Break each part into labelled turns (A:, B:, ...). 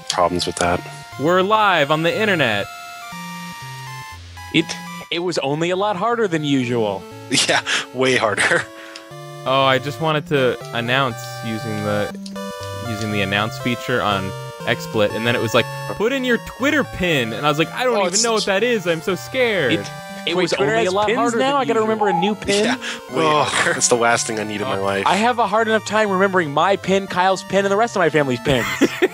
A: problems with that.
B: We're live on the internet.
C: It was only a lot harder than usual.
A: Yeah, way harder.
B: Oh, I just wanted to announce using the announce feature on XSplit, and then it was like, put in your Twitter pin, and I was like, I don't even know what that is. I'm so scared.
C: It was only a lot harder now. I got to remember a new pin.
A: Yeah, way harder. That's the last thing I need in my life.
C: I have a hard enough time remembering my pin, Kyle's pin, and the rest of my family's pins.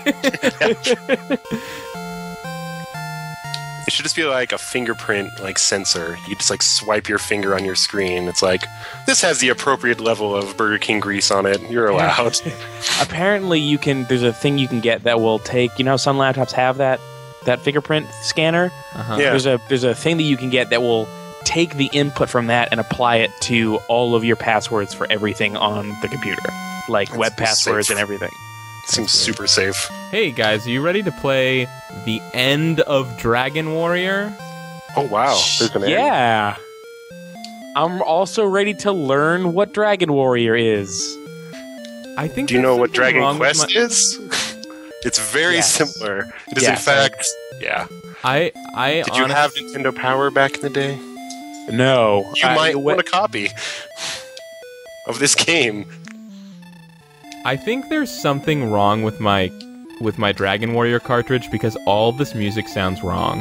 A: It should just be like a fingerprint sensor. You just swipe your finger on your screen. It's like, this has the appropriate level of Burger King grease on it. You're allowed.
C: Apparently, there's a thing you can get that will take. You know, how some laptops have that fingerprint scanner.
A: Yeah.
C: There's a thing that you can get that will take the input from that and apply it to all of your passwords for everything on the computer, like
A: That's
C: web passwords
A: safe.
C: and everything.
A: Seems super safe.
B: Hey guys, are you ready to play the end of Dragon Warrior?
A: Oh wow, there's an end.
C: Yeah. I'm also ready to learn what Dragon Warrior is.
B: I think.
A: Do you know what
B: there's something
A: Dragon
B: wrong with
A: Quest is? It's very similar. It is in fact, yeah.
B: I
A: Did you have Nintendo Power back in the day?
C: No.
A: You might want a copy of this game.
B: I think there's something wrong with my Dragon Warrior cartridge because all this music sounds wrong.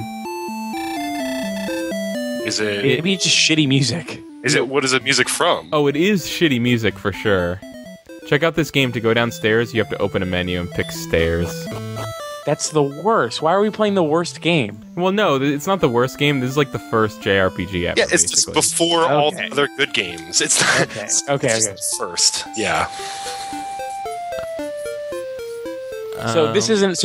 A: Is it?
C: Maybe it's just shitty music.
A: Is it? What is it music from?
B: Oh, it is shitty music for sure. Check out this game. To go downstairs, you have to open a menu and pick stairs.
C: That's the worst. Why are we playing the worst game?
B: Well, no, it's not the worst game. This is like the first JRPG ever.
A: Yeah, it's
B: basically.
A: just before all the other good games. It's not.
C: Okay.
A: It's first. Yeah.
C: So this isn't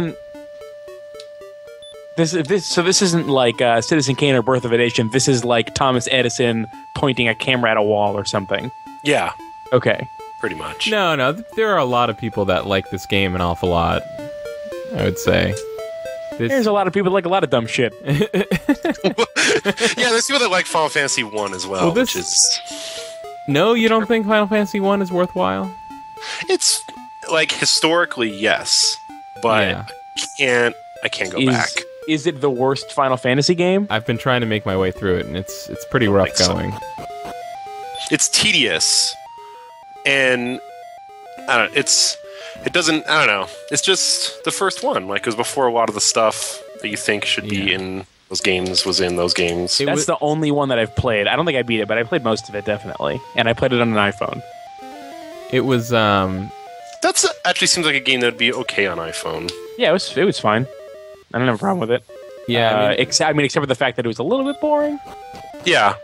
C: like Citizen Kane or Birth of a Nation. This is like Thomas Edison pointing a camera at a wall or something.
A: Yeah.
C: Okay.
A: Pretty much.
B: No, there are a lot of people that like this game an awful lot, I would say.
C: There's a lot of people that like a lot of dumb shit.
A: Yeah, there's people that like Final Fantasy 1 as well, which is...
B: No, you don't think Final Fantasy 1 is worthwhile?
A: It's, historically, yes. But
B: Yeah.
A: I can't go back.
C: Is it the worst Final Fantasy game?
B: I've been trying to make my way through it, and it's pretty rough going.
A: It's tedious. And, I don't know, I don't know. It's just the first one. It was before a lot of the stuff that you think should be in those games was in those games.
C: That's the only one that I've played. I don't think I beat it, but I played most of it, definitely. And I played it on an iPhone.
B: It was,
A: That's actually seems like a game that would be okay on iPhone.
C: Yeah, it was fine. I don't have a problem with it.
B: Yeah,
C: except for the fact that it was a little bit boring.
A: Yeah.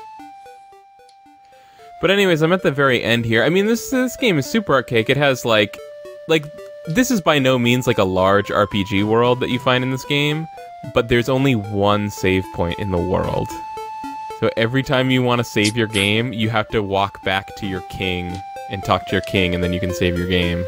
B: But anyways, I'm at the very end here. I mean, this game is super archaic. It has, this is by no means, a large RPG world that you find in this game, but there's only one save point in the world. So every time you want to save your game, you have to walk back to your king and talk to your king, and then you can save your game.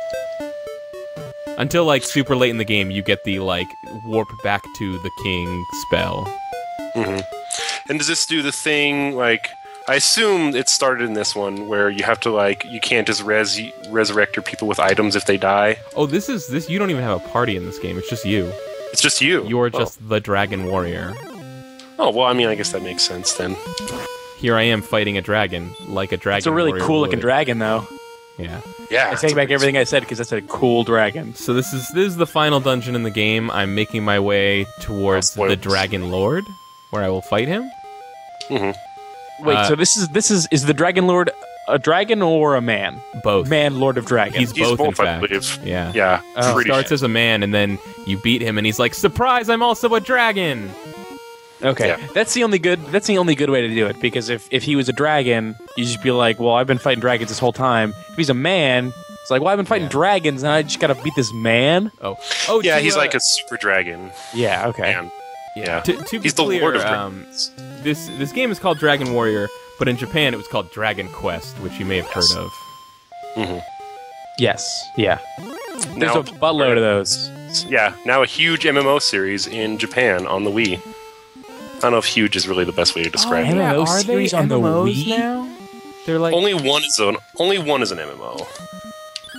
B: Until, super late in the game, you get the, warp back to the king spell.
A: Mm-hmm. And does this do the thing, I assume it started in this one, where you have to, you can't just resurrect your people with items if they die?
B: Oh, this you don't even have a party in this game, it's just you.
A: It's just you?
B: You're just the Dragon Warrior.
A: Oh, well, I mean, I guess that makes sense, then.
B: Here I am fighting a dragon, like a dragon.
C: It's a really
B: warrior
C: cool-looking
B: would.
C: dragon, though.
B: Yeah.
A: Yeah.
C: I take back everything I said because that's a cool dragon.
B: So this is the final dungeon in the game. I'm making my way towards the Dragon Lord, where I will fight him.
A: Mm-hmm.
C: Wait, so this is the Dragon Lord a dragon or a man?
B: Both.
C: Man, Lord of Dragons.
B: He's both, in
A: I
B: fact.
A: believe.
B: Yeah.
A: Yeah.
B: He starts as a man, and then you beat him, and he's like, "Surprise! I'm also a dragon."
C: Okay,
A: Yeah.
C: that's the only good way to do it, because if he was a dragon, you just be like, well, I've been fighting dragons this whole time. If he's a man, it's like, well, I've been fighting dragons, and I just gotta beat this man.
B: Oh,
A: Yeah, he's like a super dragon.
C: Yeah, okay.
A: Man. Yeah.
B: To be
A: He's the
B: clear,
A: Lord of Dragons.
B: This game is called Dragon Warrior, but in Japan it was called Dragon Quest, which you may have heard of.
A: Mm-hmm.
C: Yes, yeah. There's
A: Now,
C: a buttload of those.
A: Yeah, now a huge MMO series in Japan on the Wii. I don't know if huge is really the best way to describe it.
C: MMO
B: Are
C: series
B: they
C: on the
B: MMOs
C: Wii?
B: now? They're like
A: Only one is an MMO.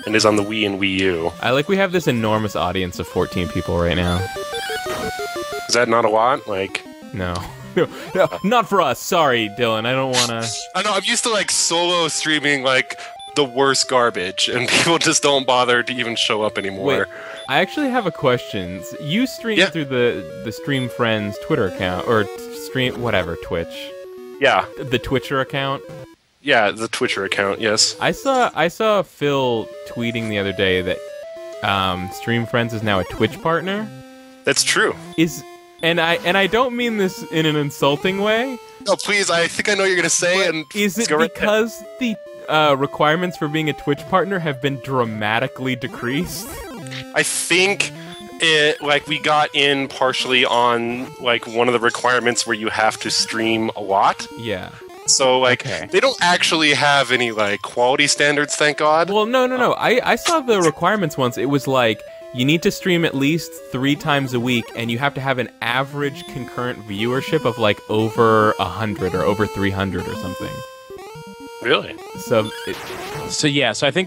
A: and is on the Wii and Wii U.
B: We have this enormous audience of 14 people right now.
A: Is that not a lot?
B: No. No, not for us. Sorry, Dylan. I don't want to...
A: I know, I'm used to, solo streaming, the worst garbage, and people just don't bother to even show up anymore.
B: Wait, I actually have a question. You stream through the Stream Friends Twitter account, or Twitch.
A: Yeah.
B: The Twitcher account?
A: Yeah, the Twitcher account, yes.
B: I saw Phil tweeting the other day that Stream Friends is now a Twitch partner.
A: That's true.
B: And I don't mean this in an insulting way.
A: No, please, I think I know what you're going to say. And
B: is it because the requirements for being a Twitch partner have been dramatically decreased?
A: I think we got in partially on one of the requirements where you have to stream a lot.
B: Yeah.
A: So they don't actually have any quality standards, thank God.
B: Well, no. I saw the requirements once. It was you need to stream at least 3 times a week, and you have to have an average concurrent viewership of over 100 or over 300 or something.
A: Really?
B: So
C: I think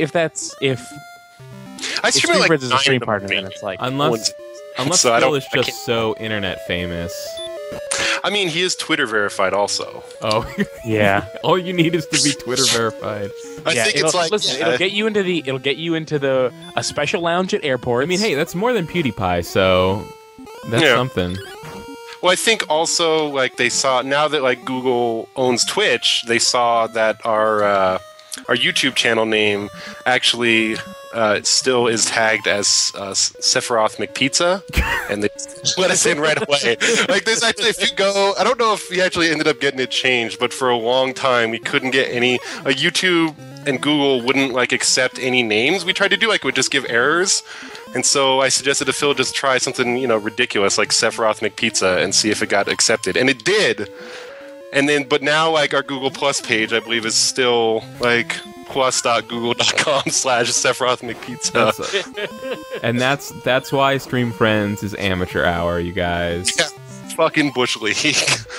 A: I stream
C: Friends is a stream partner, then it's
B: unless
A: so
B: Phil is just so internet famous.
A: I mean, he is Twitter verified also.
B: Oh,
C: yeah.
B: All you need is to be Twitter verified.
A: I think it's
C: listen, it'll get you into a special lounge at airports.
B: I mean, hey, that's more than PewDiePie, so that's something.
A: Well, I think also they saw now that Google owns Twitch, they saw that our YouTube channel name actually still is tagged as Sephiroth McPizza, and they let us in right away. There's actually, if you go, I don't know if we actually ended up getting it changed, but for a long time we couldn't get any. YouTube and Google wouldn't accept any names we tried to do. It would just give errors, and so I suggested to Phil just try something ridiculous like Sephiroth McPizza and see if it got accepted, and it did. And then, but now our Google Plus page, I believe, is still plus.google.com/Sephiroth McPizza.
B: And that's why Stream Friends is amateur hour, you guys.
A: Yeah, fucking Bush League.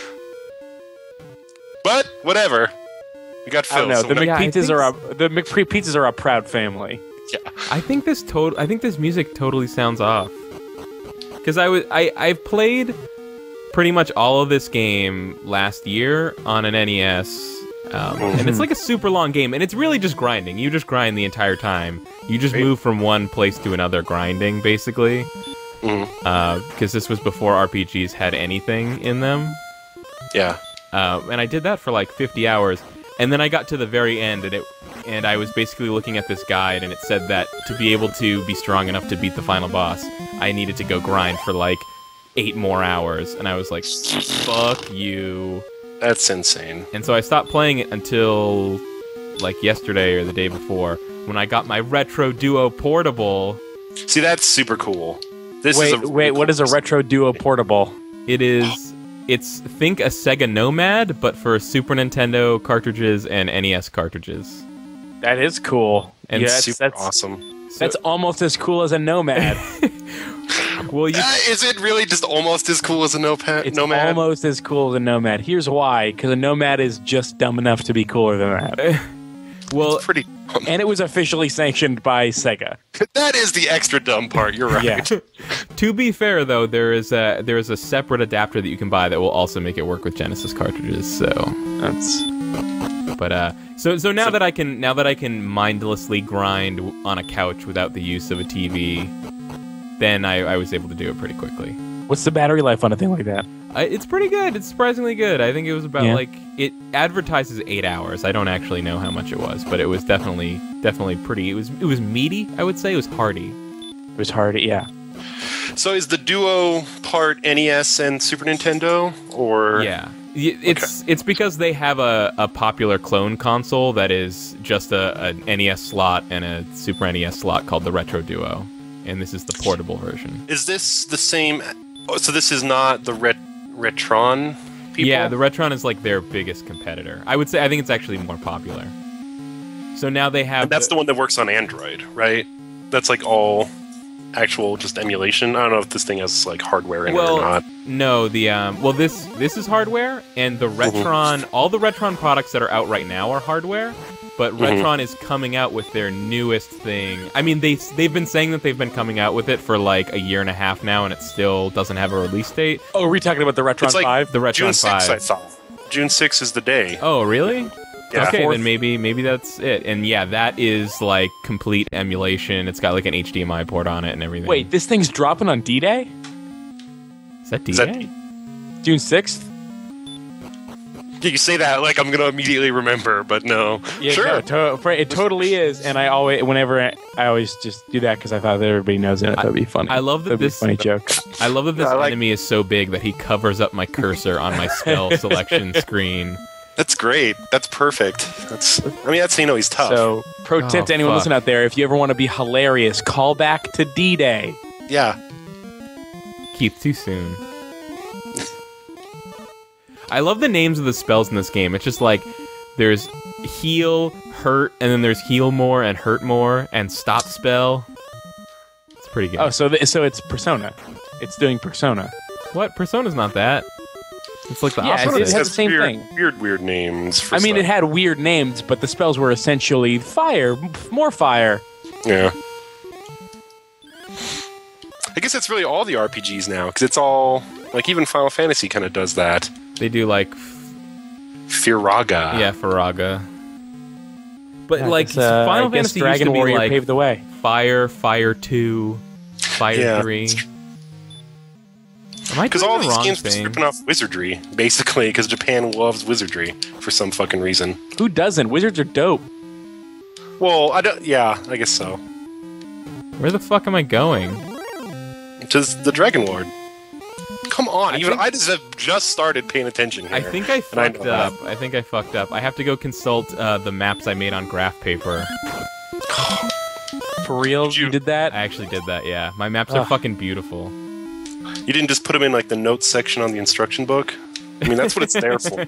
A: But whatever, we got Phil.
C: The McPizzas are a proud family.
A: Yeah,
B: I think this music totally sounds off. Because I've played pretty much all of this game last year on an NES. And it's a super long game, and it's really just grinding. You just grind the entire time. You just move from one place to another grinding, basically. Because this was before RPGs had anything in them.
A: Yeah.
B: And I did that for 50 hours, and then I got to the very end, and I was basically looking at this guide, and it said that to be able to be strong enough to beat the final boss, I needed to go grind for 8 more hours, and I was like, fuck you.
A: That's insane.
B: And so I stopped playing it until yesterday or the day before when I got my Retro Duo portable.
A: See, that's super cool.
C: What is a Retro Duo portable?
B: It's think a Sega Nomad, but for Super Nintendo cartridges and NES cartridges.
C: That is cool.
A: And that's awesome.
C: That's almost as cool as a Nomad.
B: Well,
A: is it really just almost as cool as a Nomad?
C: It's almost as cool as a Nomad. Here's why: because a Nomad is just dumb enough to be cooler than that.
B: Well,
A: it's pretty dumb.
C: And it was officially sanctioned by Sega.
A: That is the extra dumb part. You're right.
C: Yeah.
B: To be fair, though, there is a separate adapter that you can buy that will also make it work with Genesis cartridges. So
C: that's.
B: But so now that I can mindlessly grind on a couch without the use of a TV, then I was able to do it pretty quickly.
C: What's the battery life on a thing like that?
B: It's pretty good. It's surprisingly good. I think it was about it advertises 8 hours. I don't actually know how much it was, but it was definitely pretty. It was meaty. I would say it was hearty.
C: It was hearty, yeah.
A: So is the Duo part NES and Super Nintendo, or
B: yeah? It's because they have a popular clone console that is just a NES slot and a Super NES slot called the Retro Duo, and this is the portable version.
A: Is this the same? Oh, so this is not the Retron people?
B: Yeah, the Retron is their biggest competitor. I would say I think it's actually more popular. So now they have.
A: And that's the one that works on Android, right? That's all actual just emulation. I don't know if this thing has hardware in it or not.
B: No, this is hardware, and the Retron, all the Retron products that are out right now are hardware. but Retron is coming out with their newest thing. I mean, they've been saying that they've been coming out with it for like a year and a half now, and it still doesn't have a release date.
C: Oh, are we talking about the Retron 5?
B: The Retron
A: June
B: 5.
A: 6th, I saw. June 6th is the day.
B: Oh, really?
A: Yeah.
B: Okay, then maybe that's it. And yeah, that is like complete emulation. It's got like an HDMI port on it and everything.
C: Wait, this thing's dropping on D-Day?
B: Is that D-Day?
C: June 6th?
A: You say that like I'm gonna immediately remember, but no.
C: Yeah,
A: sure.
C: No, it totally is. And I always just do that because I thought that everybody knows it. That'd be funny.
B: I love that this
C: funny joke.
B: I love that this enemy is so big that he covers up my cursor on my spell selection screen.
A: That's great. That's perfect. That's how you know he's tough.
C: So, pro tip to anyone listening out there: if you ever want to be hilarious, call back to D-Day.
A: Yeah.
B: Keep too soon. I love the names of the spells in this game. It's just like there's heal, hurt, and then there's heal more and hurt more and stop spell. It's pretty good.
C: Oh, so it's Persona. It's doing Persona.
B: What? Persona's not that. It's like the opposite.
C: It has the same thing.
A: Weird names. For
C: it had weird names, but the spells were essentially fire, more fire.
A: Yeah. I guess that's really all the RPGs now, because it's all like even Final Fantasy kind of does that.
B: They do like
A: Firaga.
B: Yeah, Firaga. But
C: Yeah,
B: like Final Fantasy
C: Dragon
B: used to be
C: Warrior
B: like
C: paved the way.
B: Fire, Fire 2, Fire 3. Am I
A: Because
B: doing
A: all
B: the
A: these
B: wrong
A: games are
B: thing?
A: stripping off wizardry, basically, because Japan loves wizardry for some fucking reason.
C: Who doesn't? Wizards are dope.
A: Well, I guess so.
B: Where the fuck am I going?
A: To the Dragon Lord. Come on, I just started paying attention here.
B: I think I fucked up. I have to go consult the maps I made on graph paper.
C: For real? You did that?
B: I actually did that, yeah. My maps are fucking beautiful.
A: You didn't just put them in like the notes section on the instruction book? I mean, that's what it's there for.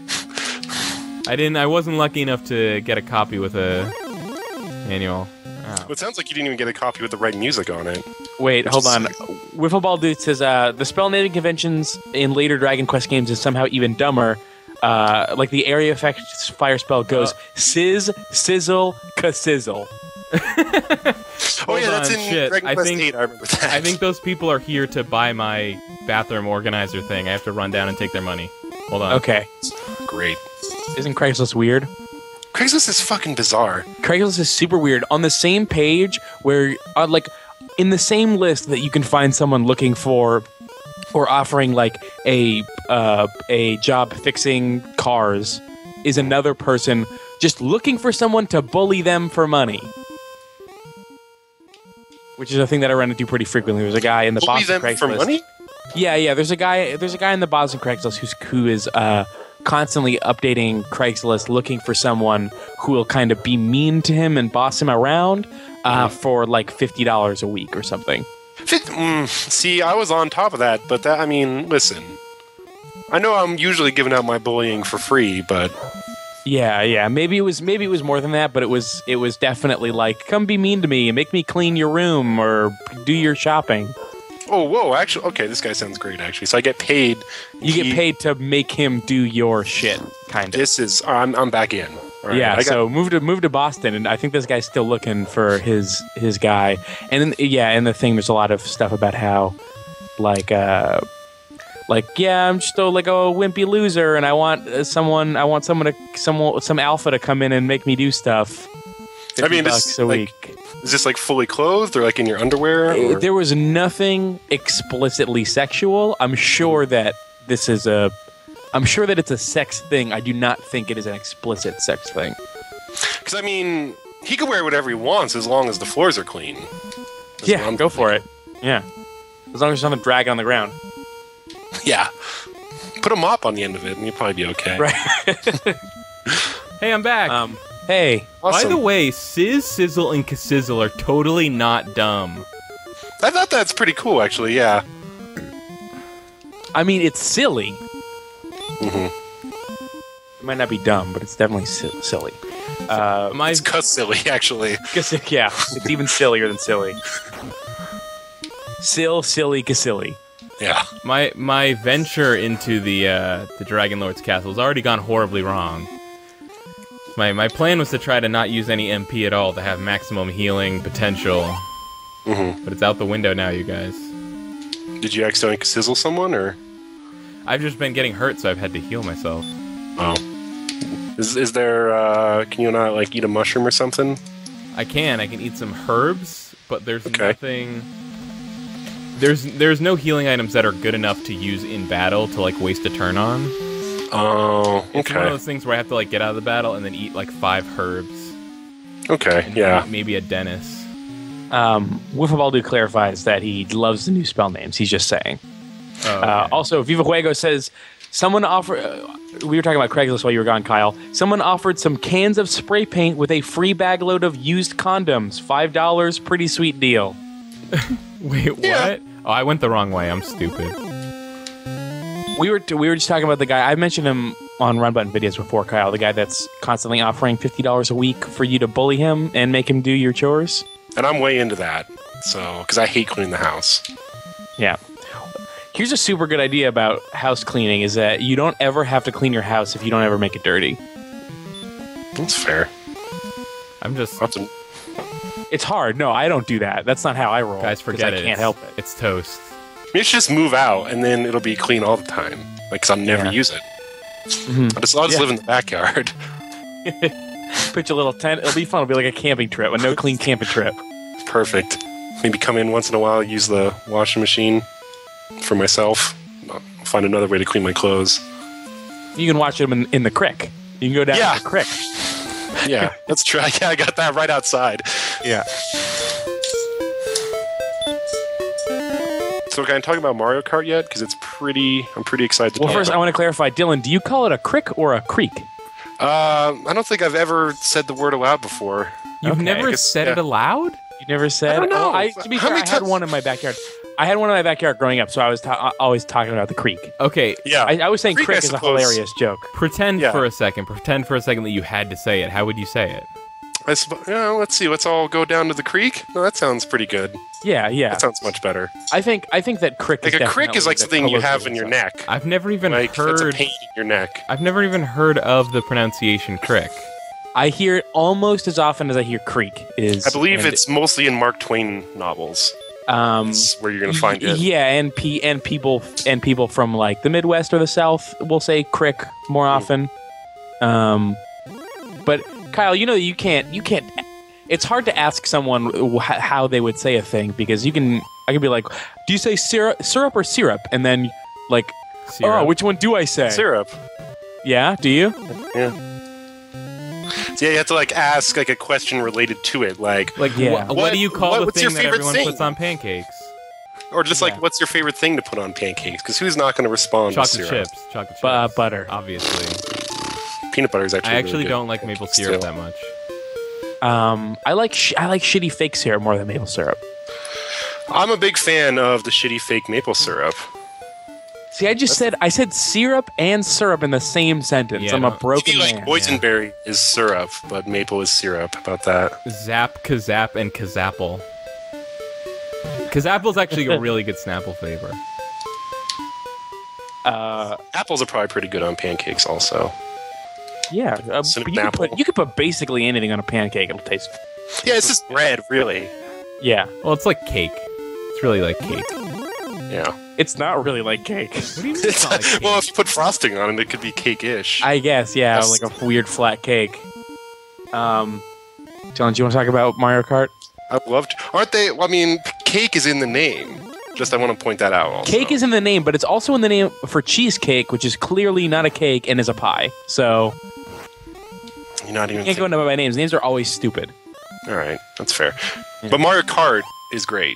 B: I wasn't lucky enough to get a copy with a manual.
A: Well, it sounds like you didn't even get a copy with the right music on it.
C: Wait, hold on. Wiffle Ball Dude says the spell naming conventions in later Dragon Quest games is somehow even dumber. Like the area effect fire spell goes sizz, sizzle, ka-sizzle.
A: Oh yeah, that's in Dragon Quest 8, I remember that.
B: I think those people are here to buy my bathroom organizer thing. I have to run down and take their money. Hold on.
C: Okay.
A: Great.
C: Isn't Craigslist weird?
A: Craigslist is fucking bizarre.
C: Craigslist is super weird. On the same page where, like, in the same list that you can find someone looking for or offering, like, a job fixing cars is another person just looking for someone to bully them for money. Which is a thing that I run into pretty frequently. There's a guy in the Boston Craigslist.
A: For money?
C: Yeah. There's a guy in the Boston Craigslist who is constantly updating Craigslist, looking for someone who will kind of be mean to him and boss him around for like $50 a week or something.
A: See, I was on top of that, but that, I mean, listen. I know I'm usually giving out my bullying for free, but
C: yeah. Maybe it was more than that, but it was definitely like, come be mean to me and make me clean your room or do your shopping.
A: Oh, whoa, actually, okay, this guy sounds great, actually. So I get paid.
C: You get paid to make him do your shit, kind of.
A: This is, I'm back in. Right,
C: yeah, so move to Boston, and I think this guy's still looking for his guy. And in the thing, there's a lot of stuff about how, I'm still like a wimpy loser, and I want some alpha to come in and make me do stuff.
A: I mean,
C: $50 a week.
A: Is this like fully clothed or like in your underwear? Or?
C: There was nothing explicitly sexual. I'm sure that it's a sex thing. I do not think it is an explicit sex thing.
A: Because, I mean, he can wear whatever he wants as long as the floors are clean.
C: Yeah, go for it. Yeah. As long as there's nothing dragging on the ground.
A: Yeah. Put a mop on the end of it and you'll probably be okay.
C: Right.
B: Hey, I'm back.
C: Hey.
A: Awesome.
B: By the way, sizz, sizzle, and ka-sizzle are totally not dumb.
A: I thought that's pretty cool, actually, yeah.
C: I mean, it's silly.
A: Mm-hmm.
C: It might not be dumb, but it's definitely silly.
A: It's cuss-silly, actually.
C: Yeah, it's even sillier than silly. Silly, ka-silly.
A: Yeah.
B: My venture into the Dragon Lord's castle has already gone horribly wrong. My plan was to try to not use any MP at all to have maximum healing potential. But it's out the window now, you guys.
A: Did you accidentally sizzle someone, or?
B: I've just been getting hurt, so I've had to heal myself.
A: Oh. Is there, can you not, like, eat a mushroom or something?
B: I can eat some herbs, but there's nothing... There's no healing items that are good enough to use in battle to, like, waste a turn on.
A: Oh, okay.
B: It's one of those things where I have to, like, get out of the battle and then eat, like, 5 herbs.
A: Okay, yeah.
B: Maybe a Dennis.
C: Wifabaldu clarifies that he loves the new spell names. He's just saying.
B: Oh, okay.
C: Also, Viva Juego says, someone offered... we were talking about Craigslist while you were gone, Kyle. Someone offered some cans of spray paint with a free bag load of used condoms. $5, pretty sweet deal.
B: Wait, what? Oh, I went the wrong way. I'm stupid.
C: We were just talking about the guy. I mentioned him on Run Button videos before, Kyle. The guy that's constantly offering $50 a week for you to bully him and make him do your chores.
A: And I'm way into that, so because I hate cleaning the house.
C: Yeah. Here's a super good idea about house cleaning: is that you don't ever have to clean your house if you don't ever make it dirty.
A: That's fair.
B: I'm just...
C: It's hard. No, I don't do that. That's not how I roll.
B: Guys, forget it.
C: I can't help it.
B: It's toast.
A: You should just move out, and then it'll be clean all the time. Like, because I'll never use it. I'll just live in the backyard.
C: Put your little tent. It'll be fun. It'll be like a camping trip, a no clean camping trip.
A: Perfect. Maybe come in once in a while, use the washing machine for myself. I'll find another way to clean my clothes.
C: You can watch them in the creek. You can go down to the creek.
A: Yeah, that's true. Yeah, I got that right outside.
C: Yeah.
A: So can I talk about Mario Kart yet? Because I'm pretty excited to talk
C: First,
A: about.
C: I want to clarify, Dylan, do you call it a crick or a creek?
A: I don't think I've ever said the word aloud before.
B: You've never said it aloud?
C: You never said?
A: I don't know.
C: To be fair, I had one in my backyard. I had one in my backyard growing up, so I was always talking about the creek.
B: Okay.
A: Yeah.
C: I was saying
A: Creek,
C: crick
A: I
C: is a
A: suppose.
C: hilarious joke.
B: Pretend for a second that you had to say it. How would you say it?
A: Let's see. Let's all go down to the creek. No, that sounds pretty good.
C: Yeah.
A: That sounds much better.
C: I think that crick
A: Like
C: is
A: a crick is like
C: the
A: something you have in your neck.
B: I've never even
A: Like that's a
B: heard...
A: pain in your neck.
B: I've never even heard of the pronunciation crick.
C: I hear it almost as often as I hear creek.
A: I believe it's mostly in Mark Twain novels. That's where you're going to find it.
C: Yeah, and people from like the Midwest or the South will say crick more often. But Kyle, you can't. It's hard to ask someone how they would say a thing because I can be like, "Do you say syrup or syrup?" And then like,
B: Syrup.
C: "Oh, which one do I say?"
A: Syrup.
C: Yeah, do you?
A: Yeah. So you have to like ask like a question related to it, like
B: what do you call the
A: what's
B: thing
A: your
B: that
A: favorite
B: everyone
A: thing?
B: puts on pancakes?
A: Or just like, what's your favorite thing to put on pancakes? Because who's not going to respond
B: Chocolate
A: to syrup?
B: chips. Chocolate chips.
C: Butter.
B: Obviously.
A: Peanut butter is actually
B: I actually
A: really good.
B: don't like maple syrup that much.
C: I like shitty fake syrup more than maple syrup.
A: I'm a big fan of the shitty fake maple syrup.
C: See, I said syrup and syrup in the same sentence.
B: Yeah,
C: I'm a
B: don't-
C: broken
A: Maybe
C: man.
A: like boysenberry is syrup, but maple is syrup. How about that?
B: Zap, Kazap, and Kazapple. Kazapple's actually a really good Snapple flavor.
A: Apples are probably pretty good on pancakes also.
C: Yeah, but
A: Cinnamon
C: you
A: apple.
C: could put basically anything on a pancake. It'll taste.
A: Yeah, it's just bread, really.
C: Yeah,
B: Well, it's like cake. It's really like cake.
A: Yeah.
C: it's not really like cake.
B: What do you mean it's not like cake?
A: Well, if you put frosting on it, it could be cake-ish.
C: I guess, yeah,
A: Yes.
C: like a weird flat cake. John, do you want to talk about Mario Kart?
A: I'd love to. Aren't they? Well, I mean, cake is in the name. Just I want to point that out also.
C: Cake is in the name, but it's also in the name for cheesecake, which is clearly not a cake and is a pie. So
A: You're not even
C: you can't go into by names. Names are always stupid.
A: All right, that's fair. But Mario Kart is great.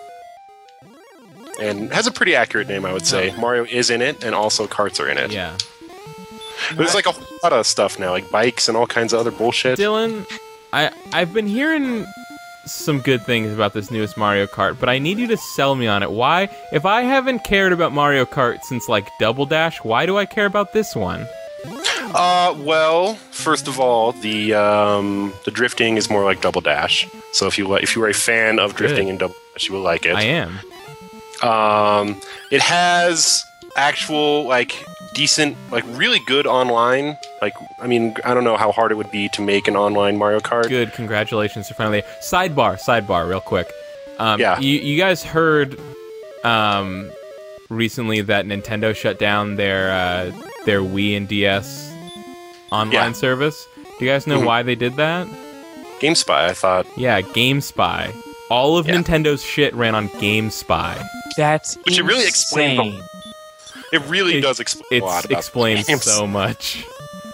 A: And has a pretty accurate name, I would say. Mario is in it, and also karts are in it.
B: Yeah.
A: There's like a whole lot of stuff now, like bikes and all kinds of other bullshit.
B: Dylan, I've been hearing some good things about this newest Mario Kart, but I need you to sell me on it. Why? If I haven't cared about Mario Kart since like Double Dash, why do I care about this one?
A: Well, first of all, the drifting is more like Double Dash. So if you were a fan of drifting in Double Dash, you will like it.
B: I am.
A: It has actual like decent, like really good online. Like, I mean, I don't know how hard it would be to make an online Mario Kart.
B: Good, congratulations, you're finally there. Sidebar, real quick.
A: Yeah.
B: You guys heard recently that Nintendo shut down their Wii and DS online service. Do you guys know why they did that?
A: GameSpy, I thought.
B: Yeah, GameSpy. All of Nintendo's shit ran on GameSpy.
C: That's
A: Which it really explains.
C: insane.
A: It really does explain a lot about
B: explains
A: games.
B: so much.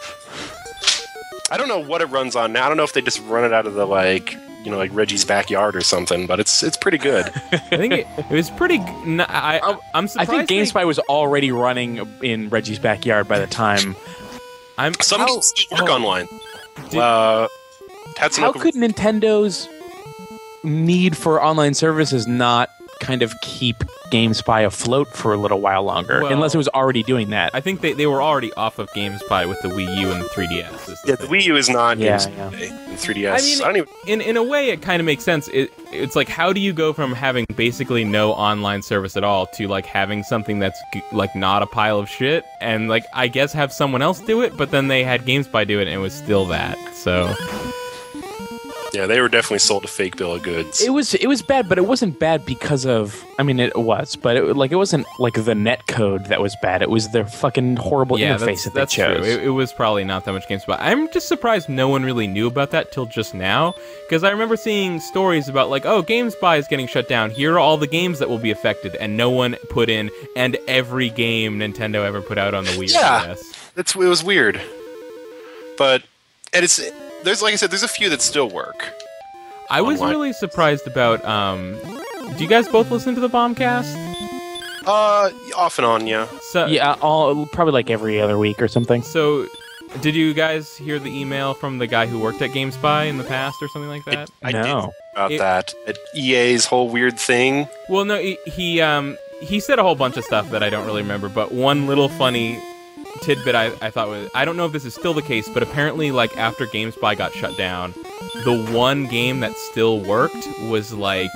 A: I don't know what it runs on now. I don't know if they just run it out of the like Reggie's backyard or something, but it's pretty good.
B: I think it was pretty. I'm surprised.
C: I think GameSpy was already running in Reggie's backyard by the time.
A: Some games still work online.
C: How could Nintendo's need for online services not kind of keep GameSpy afloat for a little while longer, unless it was already doing that?
B: I think they were already off of GameSpy with the Wii U and the 3DS.
A: The Wii U is not GameSpy. And 3DS.
B: I mean, in a way, it kind of makes sense. It's like, how do you go from having basically no online service at all to like having something that's like not a pile of shit, and like I guess have someone else do it, but then they had GameSpy do it, and it was still that. So.
A: Yeah, they were definitely sold a fake bill of goods.
C: It was bad, but it wasn't bad because of. I mean, it was, but it wasn't like the net code that was bad. It was their fucking horrible interface that they chose.
B: True. It was probably not that much GameSpy. I'm just surprised no one really knew about that till just now, because I remember seeing stories about like, oh, GameSpy is getting shut down. Here are all the games that will be affected, and no one put in and every game Nintendo ever put out on the Wii.
A: Yeah, it was weird, but there's, like I said, there's a few that still work.
B: I was really surprised about, do you guys both listen to the Bombcast?
A: Off and on, yeah.
B: So,
C: yeah, probably like every other week or something.
B: So, did you guys hear the email from the guy who worked at GameSpy in the past or something like that?
A: I did about that. At EA's whole weird thing.
B: Well, no, he said a whole bunch of stuff that I don't really remember, but one little funny tidbit I thought was, I don't know if this is still the case, but apparently like after GameSpy got shut down, the one game that still worked was like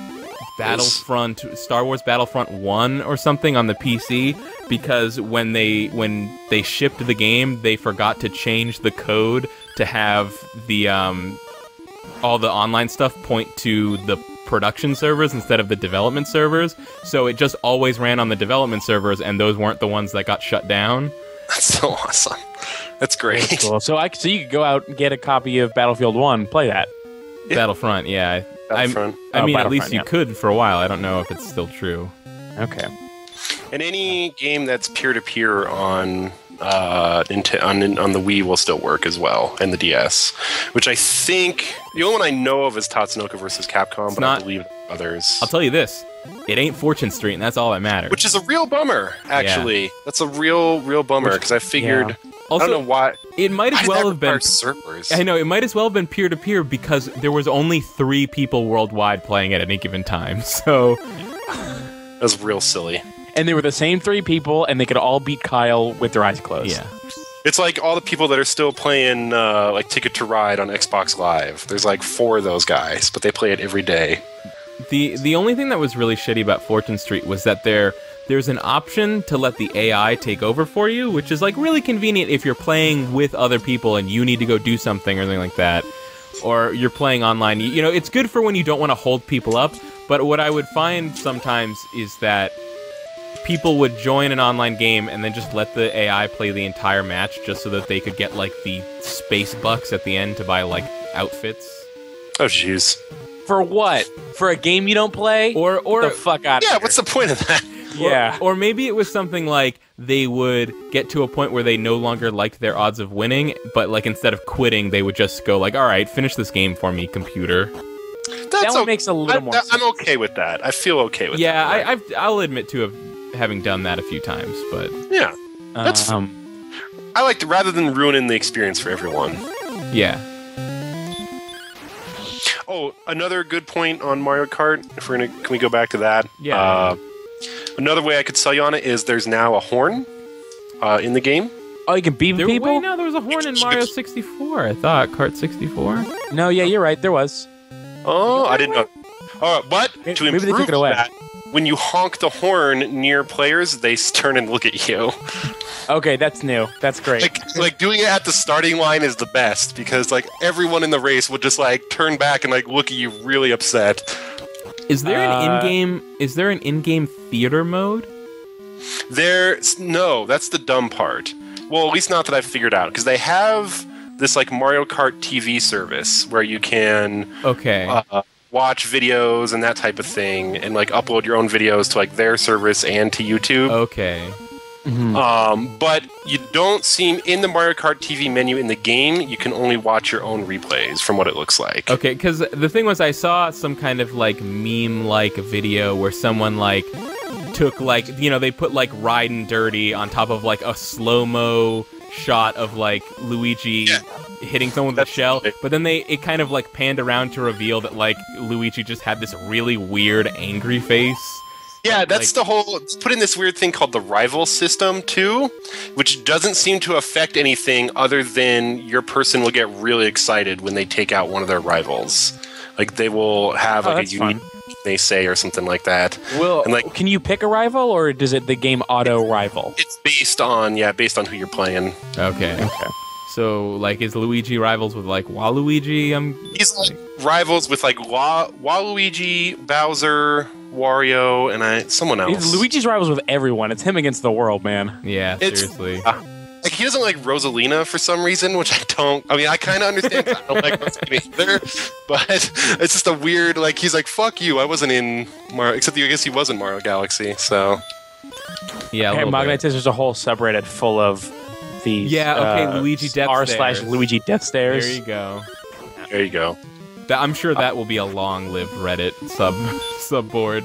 B: Star Wars Battlefront 1 or something on the PC, because when they shipped the game, they forgot to change the code to have the all the online stuff point to the production servers instead of the development servers, so it just always ran on the development servers, and those weren't the ones that got shut down.
A: That's so awesome. That's great.
C: That's cool. So you could go out and get a copy of Battlefield 1, play that.
B: Yeah. Battlefront, yeah.
A: Battlefront.
B: I mean, at least you could for a while. I don't know if it's still true.
C: Okay.
A: And any game that's peer-to-peer on the Wii will still work as well, and the DS, which I think the only one I know of is Tatsunoko versus Capcom, but I believe others.
B: I'll tell you this: it ain't Fortune Street, and that's all that matters.
A: Which is a real bummer, actually. Yeah. That's a real bummer, because I figured. Yeah. Also, I don't know why.
B: It might as well have been
A: servers.
B: I know it might as well have been peer-to-peer because there was only 3 people worldwide playing at any given time. So
A: that was real silly.
C: And they were the same 3 people, and they could all beat Kyle with their eyes closed.
B: Yeah.
A: It's like all the people that are still playing like Ticket to Ride on Xbox Live. There's like 4 of those guys, but they play it every day.
B: The only thing that was really shitty about Fortune Street was that there's an option to let the AI take over for you, which is like really convenient if you're playing with other people and you need to go do something or something like that, or you're playing online. You know, it's good for when you don't want to hold people up, but what I would find sometimes is that people would join an online game and then just let the AI play the entire match just so that they could get like the space bucks at the end to buy like outfits.
A: Oh jeez.
C: For what? For a game you don't play?
B: Or
C: the fuck out of here.
A: Yeah, what's the point of that?
C: Yeah.
B: Or maybe it was something like they would get to a point where they no longer liked their odds of winning, but like instead of quitting, they would just go like, all right, finish this game for me, computer.
C: That one makes a little more sense.
A: I'm okay with that. I feel okay with that.
B: Yeah, right? I'll admit to having done that a few times, but...
A: Yeah, that's fun. I like to, rather than ruining the experience for everyone.
B: Yeah.
A: Oh, another good point on Mario Kart. Can we go back to that?
B: Yeah.
A: Another way I could sell you on it is there's now a horn in the game.
C: Oh, you can beat people?
B: Wait, no, there was a horn in Mario 64, I thought. Kart 64?
C: No, yeah, you're right, there was.
A: Oh, I didn't know. But to
C: Maybe they
A: improve
C: took it away.
A: that, when you honk the horn near players, they turn and look at you.
C: Okay, that's new. That's great.
A: Like doing it at the starting line is the best because like everyone in the race would just like turn back and like look at you really upset.
B: Is there an in-game theater mode?
A: No, that's the dumb part. Well, at least not that I've figured out because they have this like Mario Kart TV service where you can watch videos and that type of thing and like upload your own videos to like their service and to YouTube.
B: Okay.
A: But you don't seem in the Mario Kart TV menu in the game. You can only watch your own replays from what it looks like.
B: Okay, because the thing was, I saw some kind of like meme-like video where someone like took like they put like Ridin' Dirty on top of like a slow-mo shot of like Luigi hitting someone with a shell, but then it kind of like panned around to reveal that like Luigi just had this really weird angry face.
A: Yeah, that's the whole... It's put in this weird thing called the rival system, too, which doesn't seem to affect anything other than your person will get really excited when they take out one of their rivals. Like, they will have like a unique they say or something like that.
C: Well,
A: and, like,
C: can you pick a rival, or does the game auto-rival?
A: It's based on who you're playing.
B: Okay. So, like, is Luigi rivals with, like, Waluigi?
A: He's, like, rivals with, like, Waluigi, Bowser... Wario and someone else.
C: Luigi's rivals with everyone. It's him against the world, man.
B: Yeah, seriously.
A: Like he doesn't like Rosalina for some reason, which I don't. I mean, I kind of understand. I don't like Rosalina either, but it's just a weird. Like he's like, "Fuck you! I wasn't in Mario." Except I guess he was in Mario Galaxy. So
B: yeah.
C: Hey, Magnetis, there's a whole subreddit full of these.
B: Yeah. Luigi Death Stairs.
C: r/Luigi Death Stairs.
B: There you go.
A: There you go.
B: I'm sure that will be a long-lived Reddit subboard.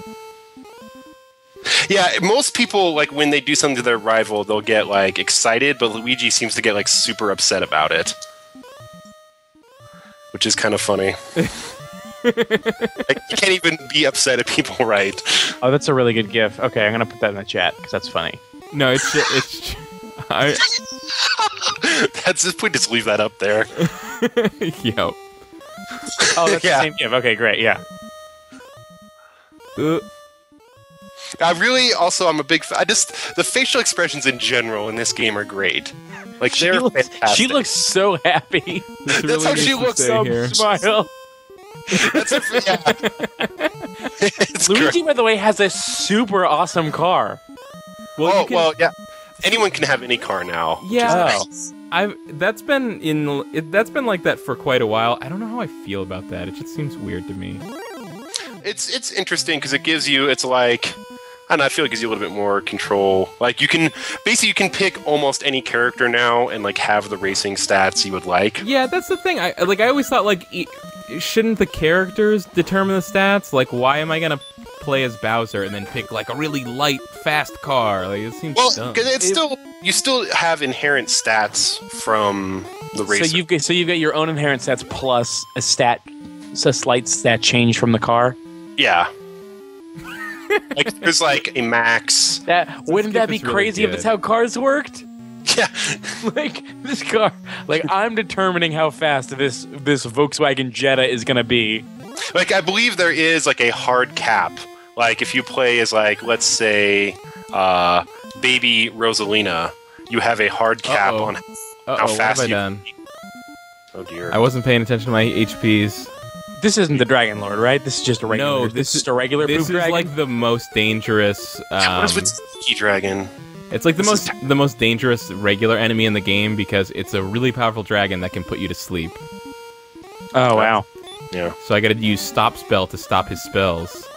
A: Yeah, most people, like, when they do something to their rival, they'll get, like, excited, but Luigi seems to get, like, super upset about it. Which is kind of funny. Like, you can't even be upset at people, right?
C: Oh, that's a really good gif. Okay, I'm gonna put that in the chat, because that's funny.
B: No, it's
A: That's just, we just leave that up there.
B: Yo.
C: Oh, that's the same gif. Okay, great, yeah.
A: I really, also, I'm a big fan. The facial expressions in general in this game are great. Like, they're fantastic.
C: She looks so happy.
A: That's how she looks.
C: Smile. Luigi, by the way, has a super awesome car.
B: Well,
A: yeah. Anyone can have any car now.
B: Yeah. That's been like that for quite a while. I don't know how I feel about that. It just seems weird to me.
A: It's interesting because it gives you. It's like. I don't know, I feel like it gives you a little bit more control. Like, you can pick almost any character now and, like, have the racing stats you would like.
B: Yeah, that's the thing. I always thought, like, shouldn't the characters determine the stats? Like, why am I gonna play as Bowser and then pick, like, a really light, fast car? Like, it seems dumb.
A: Because you still have inherent stats from the racer.
C: So you've got your own inherent stats plus a slight stat change from the car?
A: Yeah. Like, there's like a max.
C: Wouldn't that be crazy if that's how cars worked?
A: Yeah.
C: Like, this car, like, I'm determining how fast this Volkswagen Jetta is gonna be.
A: Like, I believe there is like a hard cap. Like, if you play as, like, let's say, baby Rosalina, you have a hard cap on how fast
B: what have I done?
A: Oh dear.
B: I wasn't paying attention to my HPs.
C: This isn't the Dragon Lord, right? This is just a regular.
B: No,
C: this is just a regular.
B: This
C: dragon?
B: is like the most dangerous.
A: What is with Sneaky Dragon?
B: It's like the most dangerous regular enemy in the game because it's a really powerful dragon that can put you to sleep.
C: Oh wow!
A: Yeah.
B: So I got to use Stop Spell to stop his spells.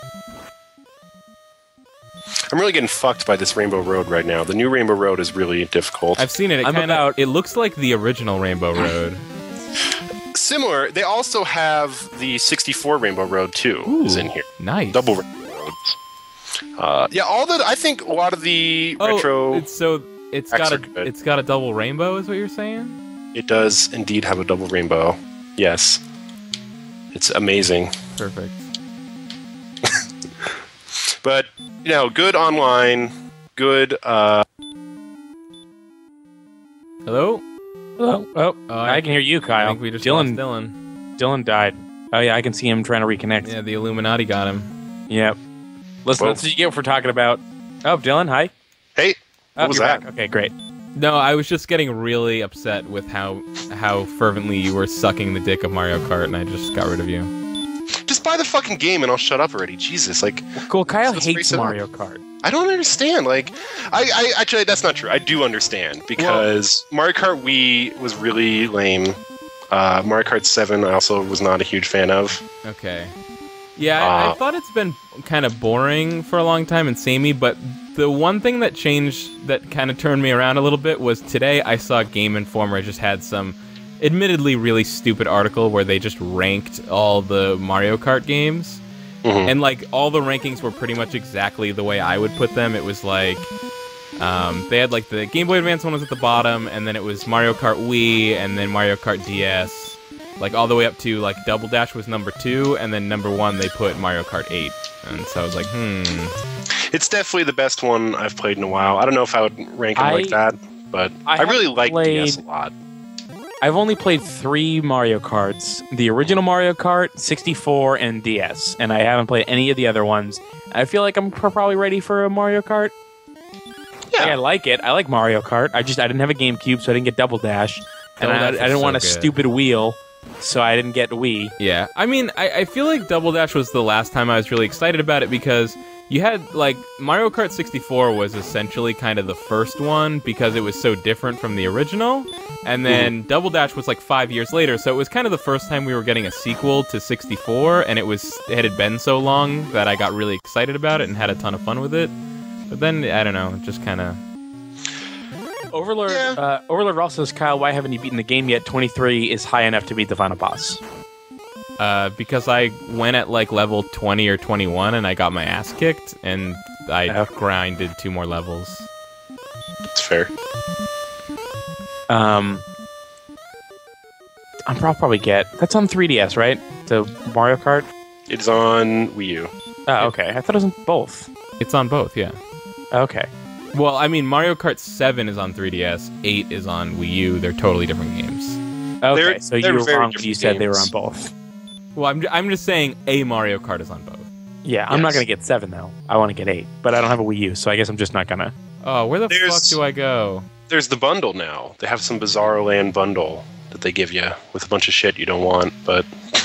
A: I'm really getting fucked by this Rainbow Road right now. The new Rainbow Road is really difficult.
B: I've seen it. It looks like the original Rainbow Road.
A: Similar, they also have the 64 Rainbow Road too. Is in here.
B: Nice.
A: Double Rainbow Roads. I think a lot of the retro.
B: It's got a double rainbow, is what you're saying?
A: It does indeed have a double rainbow. Yes, it's amazing.
B: Perfect.
A: But good online, good.
B: Hello.
C: Oh, I can hear you, Kyle.
B: I think we just lost Dylan.
C: Dylan died. Oh yeah, I can see him trying to reconnect.
B: Yeah, the Illuminati got him.
C: Yep. Listen,
A: Whoa.
C: that's what you get for talking about. Oh, Dylan, hi.
A: Hey,
C: Oh,
A: what was
C: you're
A: that?
C: back. Okay, great.
B: No, I was just getting really upset with how fervently you were sucking the dick of Mario Kart, and I just got rid of you.
A: Just buy the fucking game and I'll shut up already. Jesus, like.
C: Cool. Kyle
A: Let's
C: hates
A: face it.
C: Mario Kart.
A: I don't understand. Like, I actually, that's not true. I do understand because Mario Kart Wii was really lame. Mario Kart 7 I also was not a huge fan of.
B: Okay. Yeah, I thought it's been kind of boring for a long time and samey, but the one thing that changed that kind of turned me around a little bit was today I saw Game Informer just had some admittedly really stupid article where they just ranked all the Mario Kart games.
A: Mm-hmm.
B: And, like, all the rankings were pretty much exactly the way I would put them. It was, like, they had, like, the Game Boy Advance one was at the bottom, and then it was Mario Kart Wii, and then Mario Kart DS. Like, all the way up to, like, Double Dash was number 2, and then number 1 they put Mario Kart 8. And so I was like,
A: It's definitely the best one I've played in a while. I don't know if I would rank it like that, but I really like DS a lot.
C: I've only played 3 Mario Karts. The original Mario Kart, 64, and DS. And I haven't played any of the other ones. I feel like I'm probably ready for a Mario Kart.
A: Yeah.
C: Like, I like it. I like Mario Kart. I didn't have a GameCube, so I didn't get Double Dash. And I didn't want a stupid wheel, so I didn't get Wii.
B: Yeah. I mean, I feel like Double Dash was the last time I was really excited about it because you had, like, Mario Kart 64 was essentially kind of the first one because it was so different from the original. And then Double Dash was like 5 years later, so it was kind of the first time we were getting a sequel to 64, and it had been so long that I got really excited about it and had a ton of fun with it. But then, I don't know, just kind of...
C: Overlord Ross says, Kyle, why haven't you beaten the game yet? 23 is high enough to beat the final boss.
B: Because I went at like level 20 or 21 and I got my ass kicked, and I grinded 2 more levels.
A: That's fair.
C: I'll probably get... That's on 3DS, right? The Mario Kart?
A: It's on Wii U.
C: Oh, okay. I thought it was on both.
B: It's on both, yeah.
C: Okay.
B: Well, I mean, Mario Kart 7 is on 3DS, 8 is on Wii U. They're totally different games.
C: Okay, so you were
A: very
C: wrong when you said
A: different
C: they were on
A: games.
C: both.
B: Well, I'm just saying a Mario Kart is on both.
C: Yeah, I'm not
A: Yes.
C: going to get 7, though. I want to get 8, but I don't have a Wii U, so I guess I'm just not going to...
B: Oh, where the fuck
A: There's-
B: do I go?
A: There's the bundle now. They have some Bizarro Land bundle that they give you with a bunch of shit you don't want, but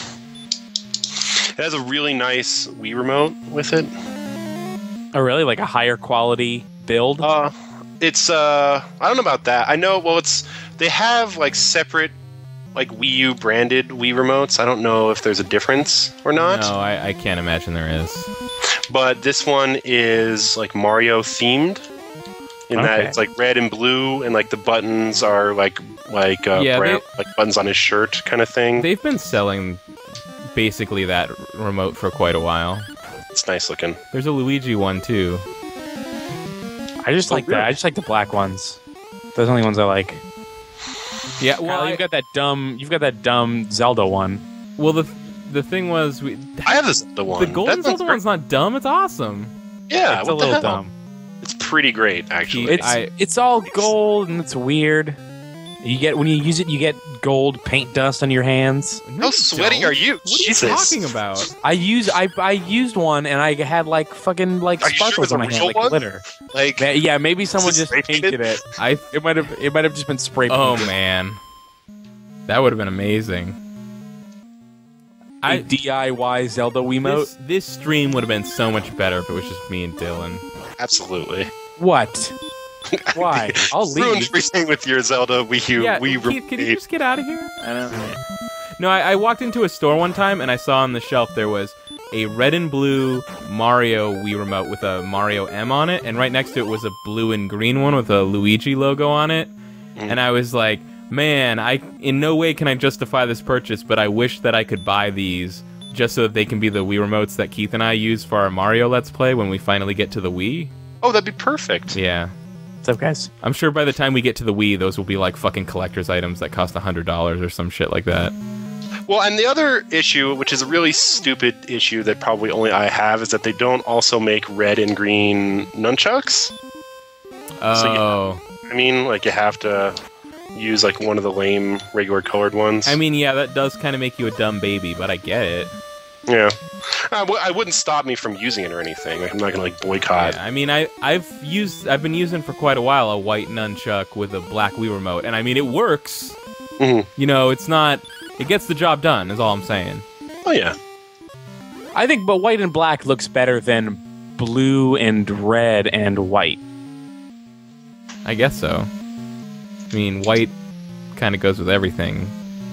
A: it has a really nice Wii remote with it.
C: Oh, really? Like a higher quality build?
A: It's I don't know about that. I know. Well, they have like separate like Wii U branded Wii remotes. I don't know if there's a difference or not.
B: No, I can't imagine there is.
A: But this one is like Mario themed. In that
C: Okay.
A: it's like red and blue, and like the buttons are like
B: Yeah,
A: brown, like buttons on his shirt kind of thing.
B: They've been selling basically that remote for quite a while.
A: It's nice looking.
B: There's a Luigi one too.
C: I just like that. I just like the black ones. Those are the only ones I like.
B: Yeah,
C: Well,
B: well,
C: you've got that dumb Zelda one.
B: well, the thing was,
A: I have the one.
B: the Golden
A: That
B: Zelda
A: great.
B: one's not dumb. It's awesome.
A: Yeah,
C: It's
A: what
C: a
A: the
C: little
A: hell?
C: dumb.
A: It's pretty great, actually.
C: It's all gold and it's weird. When you use it, you get gold paint dust on your hands.
B: No,
A: How
B: you
A: sweaty
B: don't.
A: are you?
B: What
A: Jesus.
B: are you talking about?
C: I used one and I had like fucking like
A: Are you sure
C: sparkles
A: it
C: on
A: was
C: my
A: a
C: hand,
A: real
C: like
A: one?
C: glitter.
A: Like,
C: Yeah, maybe someone
A: Is it
C: just
A: spray
C: painted
A: painted?
C: it. It might have just been spray painted.
B: Oh man, that would have been amazing.
C: A DIY Zelda Wiimote.
B: This stream would have been so much better if it was just me and Dylan.
A: absolutely.
C: What? Why? I'll
A: Ruined
C: leave.
A: everything with your Zelda Wii U.
B: Yeah,
A: Wii
B: Keith, can you
A: remote.
B: just get out of here? I don't know. No, I walked into a store one time and I saw on the shelf there was a red and blue Mario Wii remote with a Mario M on it, and right next to it was a blue and green one with a Luigi logo on it. And I was like, man, in no way can I justify this purchase, but I wish that I could buy these just so that they can be the Wii remotes that Keith and I use for our Mario Let's Play when we finally get to the Wii.
A: Oh, that'd be perfect.
B: Yeah.
C: What's up, guys?
B: I'm sure by the time we get to the Wii, those will be like fucking collector's items that cost $100 or some shit like that.
A: Well, and the other issue, which is a really stupid issue that probably only I have, is that they don't also make red and green nunchucks.
B: Oh.
A: I mean, like you have to use like one of the lame regular colored ones.
B: I mean, yeah, that does kind of make you a dumb baby, but I get it.
A: Yeah, I wouldn't stop me from using it or anything. Like, I'm not gonna like boycott.
B: Yeah, I mean, I've been using for quite a while a white nunchuck with a black Wii remote, and I mean, it works.
A: Mm-hmm.
B: You know, it gets the job done. Is all I'm saying.
A: Oh yeah.
C: I think, but white and black looks better than blue and red and white.
B: I guess so. I mean, white kind of goes with everything.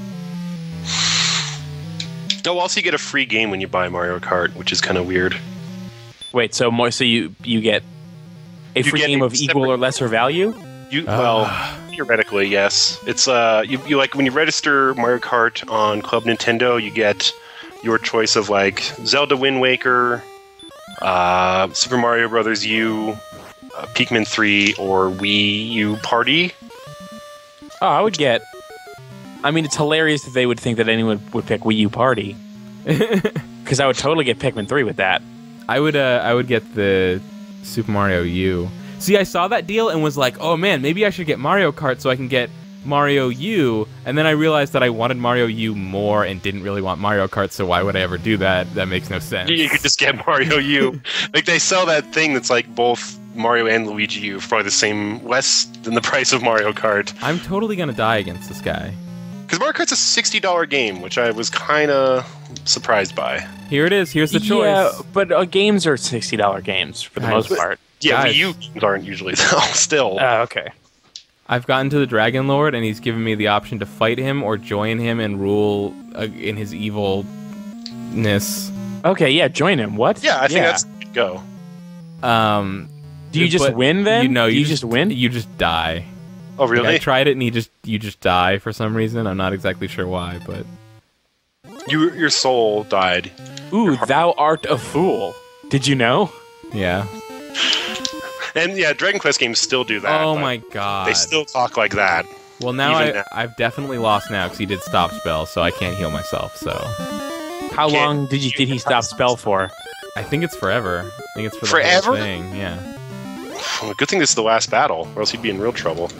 A: Oh, also you get a free game when you buy Mario Kart, which is kind of weird.
C: Wait, so you get a free game of equal or lesser value?
A: Well, theoretically, yes. It's you like when you register Mario Kart on Club Nintendo, you get your choice of like Zelda Wind Waker, Super Mario Brothers U, Pikmin 3, or Wii U Party.
C: Oh, I would get... I mean, it's hilarious that they would think that anyone would pick Wii U Party. Because I would totally get Pikmin 3 with that.
B: I would get the Super Mario U. See, I saw that deal and was like, oh man, maybe I should get Mario Kart so I can get Mario U. And then I realized that I wanted Mario U more and didn't really want Mario Kart, so why would I ever do that? That makes no sense.
A: You could just get Mario U. Like, they sell that thing that's like both Mario and Luigi U for probably the same, less than the price of Mario Kart.
B: I'm totally gonna die against this guy.
A: Because Mario Kart's a $60 game, which I was kind of surprised by.
B: Here it is. Here's the choice.
C: Yeah, but games are $60 games for the most part.
A: Yeah,
B: Guys.
A: Wii U games aren't usually, though, still.
C: Oh, okay.
B: I've gotten to the Dragon Lord, and he's given me the option to fight him or join him and rule in his evilness.
C: Okay, yeah, join him. What?
A: Yeah, I think that's the way to go.
C: Do you just win then?
B: You
C: just win?
B: You just die.
A: Oh, really?
B: Like, I tried it, and you just die for some reason. I'm not exactly sure why, but
A: Your soul died.
C: Ooh, thou art a fool. Did you know?
B: yeah.
A: And yeah, Dragon Quest games still do that.
B: Oh
A: but
B: my god.
A: They still talk like that.
B: Well, now
A: even now.
B: I've definitely lost now because he did stop spell, so I can't heal myself. So
C: How long did he stop spell for?
B: I think it's forever. I think it's for the
A: Forever?
B: whole thing. Yeah.
A: Well, good thing this is the last battle, or else he'd be in real trouble.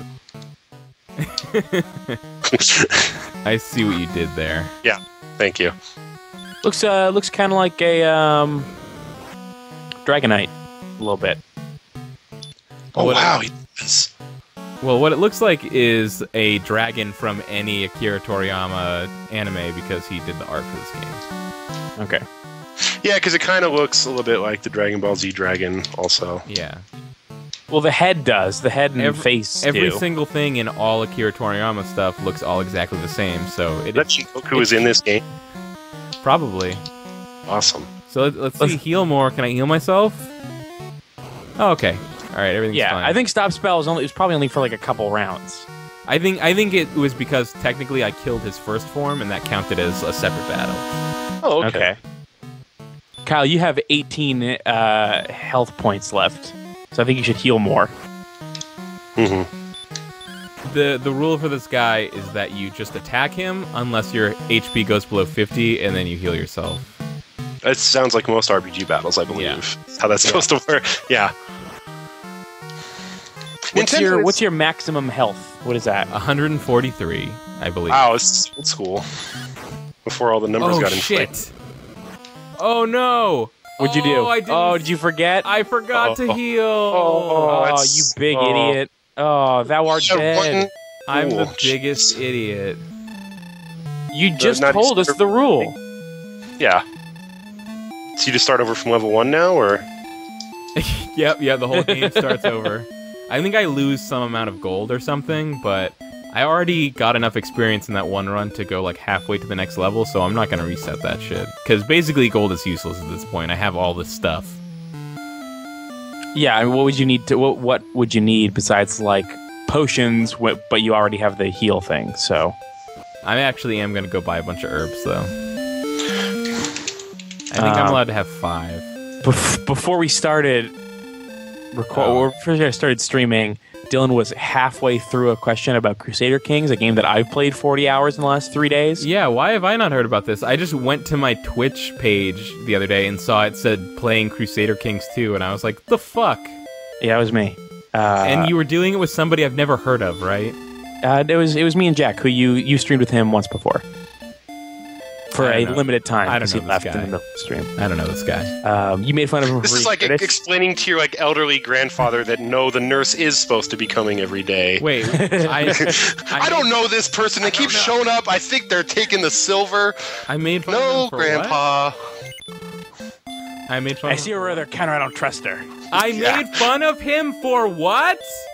B: I see what you did there.
A: Yeah, thank you.
C: Looks kind of like a Dragonite, a little bit.
A: Oh,
B: What-
A: wow, he does.
B: Well, what it looks like is a dragon from any Akira Toriyama anime because he did the art for this game.
C: Okay.
A: Yeah, because it kind of looks a little bit like the Dragon Ball Z dragon, also.
B: Yeah.
C: Well, the head does. The head and face
B: Every
C: do.
B: single thing in all Akira Toriyama stuff looks all exactly the same, so it
A: That Shinkoku is in this game.
B: probably.
A: Awesome.
B: So let's see. Heal more. Can I heal myself? Oh, okay. All right. Everything's
C: Yeah,
B: fine.
C: I think stop spell is probably only for like a couple rounds.
B: I think it was because technically I killed his first form, and that counted as a separate battle.
A: Oh, okay.
C: Kyle, you have 18 health points left, so I think you should heal more.
A: Mm-hmm.
B: The rule for this guy is that you just attack him unless your HP goes below 50, and then you heal yourself.
A: That sounds like most RPG battles, I believe.
B: Yeah.
A: That's how that's supposed to work. Yeah.
C: What's your maximum health? What is that?
B: 143, I believe.
A: Wow, it's old school. Before all the numbers got inflated.
B: Shit! Oh no!
C: What'd you do?
B: I didn't
C: Did you forget?
B: I forgot to heal.
C: Oh,
A: that's-
C: you big idiot! Oh, thou art dead.
B: I'm the
A: Ooh,
B: biggest idiot.
C: You just
A: not
C: told us the rule.
A: Yeah. So you just start over from level 1 now, or?
B: Yep, the whole game starts over. I think I lose some amount of gold or something, but I already got enough experience in that one run to go like halfway to the next level, so I'm not going to reset that shit. Because basically gold is useless at this point. I have all this stuff.
C: Yeah, I mean, what would you need to? What would you need besides like potions? But you already have the heal thing, so.
B: I actually am going to go buy a bunch of herbs, though. I think I'm allowed to have 5.
C: Before we started before I started streaming, Dylan was halfway through a question about Crusader Kings, a game that I've played 40 hours in the last 3 days.
B: Yeah, why have I not heard about this? I just went to my Twitch page the other day and saw it said playing Crusader Kings 2, and I was like, the fuck?
C: Yeah, it was me.
B: And you were doing it with somebody I've never heard of, right?
C: It was me and Jack, who you streamed with him once before. For a limited time.
B: I don't know
C: he left
B: this
C: in
B: guy.
C: the middle of the stream.
B: I don't know this guy.
C: You made fun of him.
A: This
C: for
A: is like
C: British.
A: explaining to your like elderly grandfather that no, the nurse is supposed to be coming every day.
B: Wait,
A: I don't know this person. They keep showing up. I think they're taking the silver.
B: I made fun of
A: No,
B: him for
A: Grandpa.
B: What? I made fun.
C: I
B: of
C: see
B: him
C: her
B: for
C: with her counter. I don't trust her.
B: I made fun of him for what?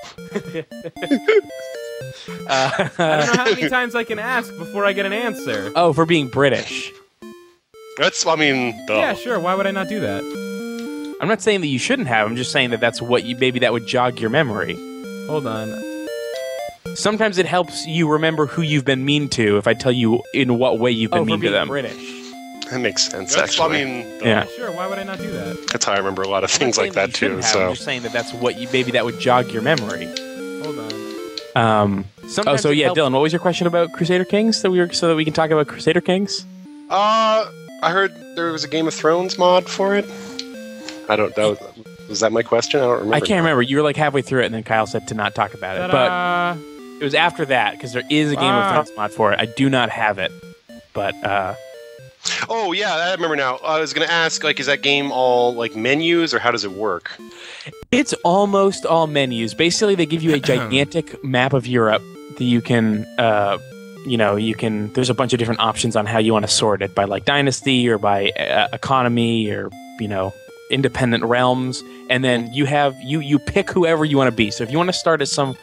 B: I don't know how many times I can ask before I get an answer.
C: Oh, for being British.
A: That's, I mean, duh.
B: Yeah, sure. Why would I not do that?
C: I'm not saying that you shouldn't have. I'm just saying that that's what you maybe that would jog your memory.
B: Hold on.
C: Sometimes it helps you remember who you've been mean to if I tell you in what way you've been mean to them.
B: British.
A: That makes sense, That's, actually. I mean, duh.
C: Yeah.
B: Sure. Why would I not do that?
A: That's how I remember a lot of things like that, too.
C: I'm
A: So,
C: just saying that that's what you maybe that would jog your memory.
B: Hold on.
C: So yeah, Dylan, what was your question about Crusader Kings? So that we can talk about Crusader Kings.
A: I heard there was a Game of Thrones mod for it. I don't know. Was that my question? I don't remember.
C: I can't remember. You were like halfway through it, and then Kyle said to not talk about it. But it was after that because there is a Game of Thrones mod for it. I do not have it, but
A: Oh yeah, I remember now. I was gonna ask, like, is that game all like menus, or how does it work?
C: it's almost all menus. Basically, they give you a gigantic map of Europe that you can, There's a bunch of different options on how you want to sort it by like dynasty or by economy or independent realms, and then you pick whoever you want to be. So if you want to start as some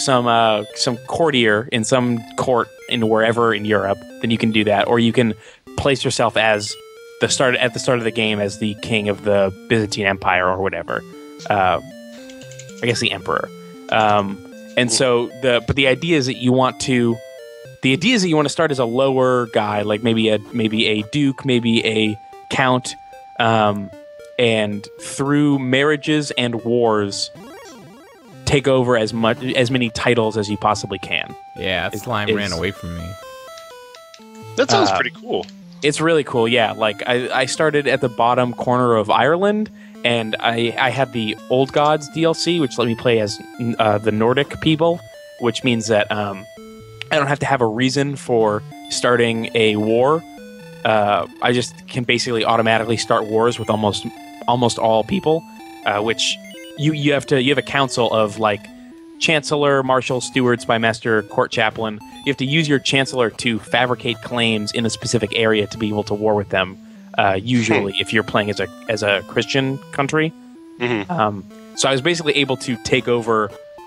C: courtier in some court in wherever in Europe, then you can do that, or you can place yourself as at the start of the game as the king of the Byzantine Empire or whatever. I guess the emperor. And so the idea is that you want to start as a lower guy, like maybe a duke, maybe a count, and through marriages and wars, take over as many titles as you possibly can.
B: Yeah, slime ran away from me.
A: That sounds pretty cool.
C: It's really cool, yeah. Like I started at the bottom corner of Ireland, and I had the Old Gods DLC, which let me play as the Nordic people, which means that I don't have to have a reason for starting a war. I just can basically automatically start wars with almost all people, which you have a council of like chancellor, marshal, steward, spymaster, court chaplain. You have to use your chancellor to fabricate claims in a specific area to be able to war with them. Usually, if you're playing as a Christian country. Mm-hmm. So I was basically able to take over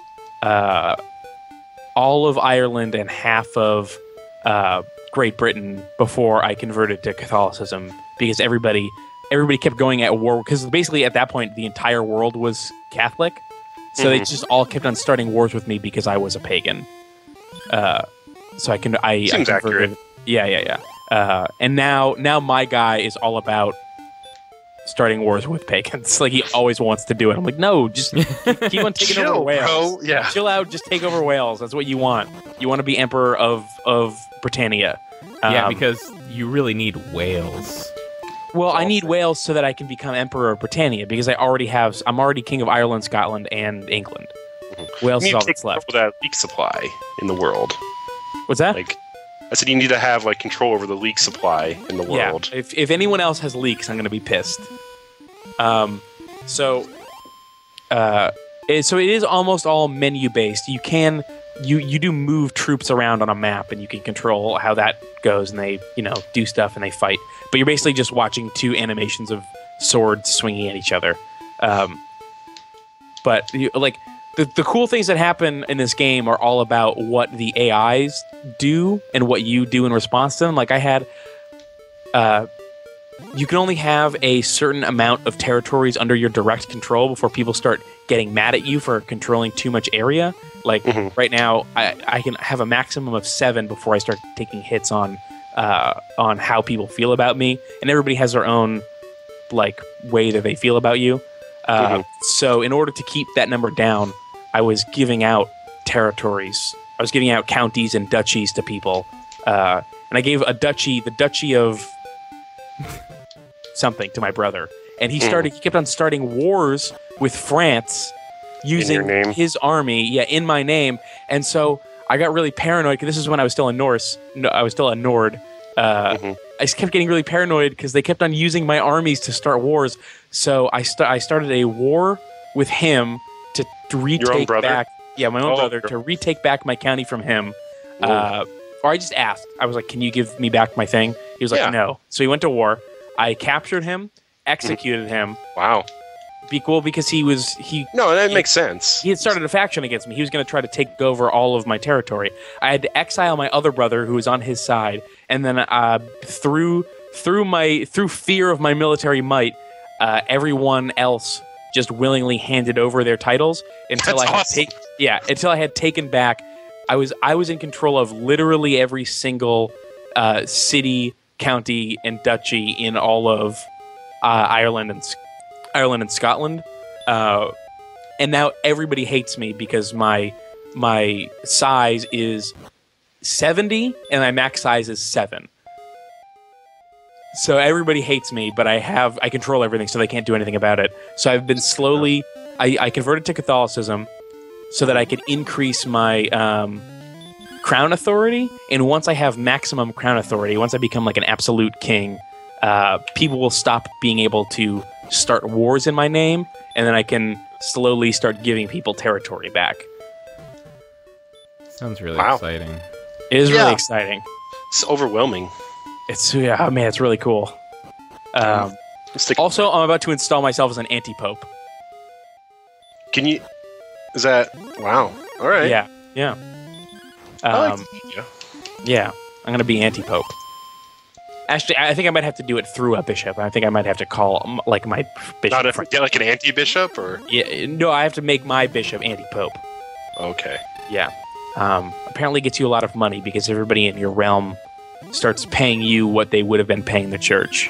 C: all of Ireland and half of Great Britain before I converted to Catholicism, because everybody kept going at war, because basically at that point the entire world was Catholic, so they just all kept on starting wars with me because I was a pagan. So I
A: Seems accurate.
C: Yeah. And now my guy is all about starting wars with pagans. Like, he always wants to do it. I'm like, no, just keep on taking over Wales.
A: Bro. Yeah.
C: Chill out, just take over Wales. That's what you want. You want to be emperor of Britannia.
B: Yeah, because you really need whales.
C: Well, I need Wales so that I can become emperor of Britannia, because I'm already king of Ireland, Scotland, and England.
A: Mm-hmm.
C: Wales is all that's left.
A: That leak supply in the world.
C: What's that?
A: Like, I said, you need to have like control over the leak supply in the world.
C: Yeah. If anyone else has leaks, I'm going to be pissed. So it is almost all menu based. You do move troops around on a map, and you can control how that goes, and they do stuff and they fight. But you're basically just watching two animations of swords swinging at each other. But the cool things that happen in this game are all about what the AIs do and what you do in response to them. Like, I had you can only have a certain amount of territories under your direct control before people start getting mad at you for controlling too much area. Like, right now, I can have a maximum of 7 before I start taking hits on how people feel about me, and everybody has their own like way that they feel about you. So in order to keep that number down, I was giving out territories. I was giving out counties and duchies to people, and I gave the duchy of something to my brother, and he kept on starting wars with France using his army, in my name. And so I got really paranoid because this is when I was still a Norse. No, I was still a Nord. I just kept getting really paranoid because they kept on using my armies to start wars. So I started a war with him to retake
A: Your own brother?
C: back. Yeah, my own brother,
A: sure.
C: to retake back my county from him. Or I just asked. I was like, "Can you give me back my thing?" He was like,
A: Yeah.
C: "No." So he went to war. I captured him, executed him.
A: Wow.
C: Because he
A: No, that makes sense.
C: he had started a faction against me. He was going to try to take over all of my territory. I had to exile my other brother who was on his side, and then through fear of my military might, everyone else just willingly handed over their titles until
A: That's awesome.
C: until I had taken back. I was in control of literally every single city, county, and duchy in all of Ireland and Scotland, and now everybody hates me because my size is 70 and my max size is 7. So everybody hates me, but I control everything, so they can't do anything about it. So I've been slowly I converted to Catholicism so that I could increase my crown authority, and once I have maximum crown authority, once I become like an absolute king, people will stop being able to start wars in my name, and then I can slowly start giving people territory back.
B: Sounds really
A: Wow.
B: exciting.
C: It is
A: Yeah.
C: really exciting.
A: It's overwhelming.
C: It's really cool.
A: Let's
C: Also, I'm about to install myself as an anti-pope.
A: Can you? Is that? Wow. All right.
C: Yeah.
A: I like the idea.
C: Yeah, I'm gonna be anti-pope. Actually, I think I might have to do it through a bishop. I think I might have to call like my bishop.
A: Not if
C: friend.
A: get like an anti-bishop or.
C: Yeah, no, I have to make my bishop anti-pope.
A: Okay.
C: Yeah. Apparently gets you a lot of money because everybody in your realm starts paying you what they would have been paying the church.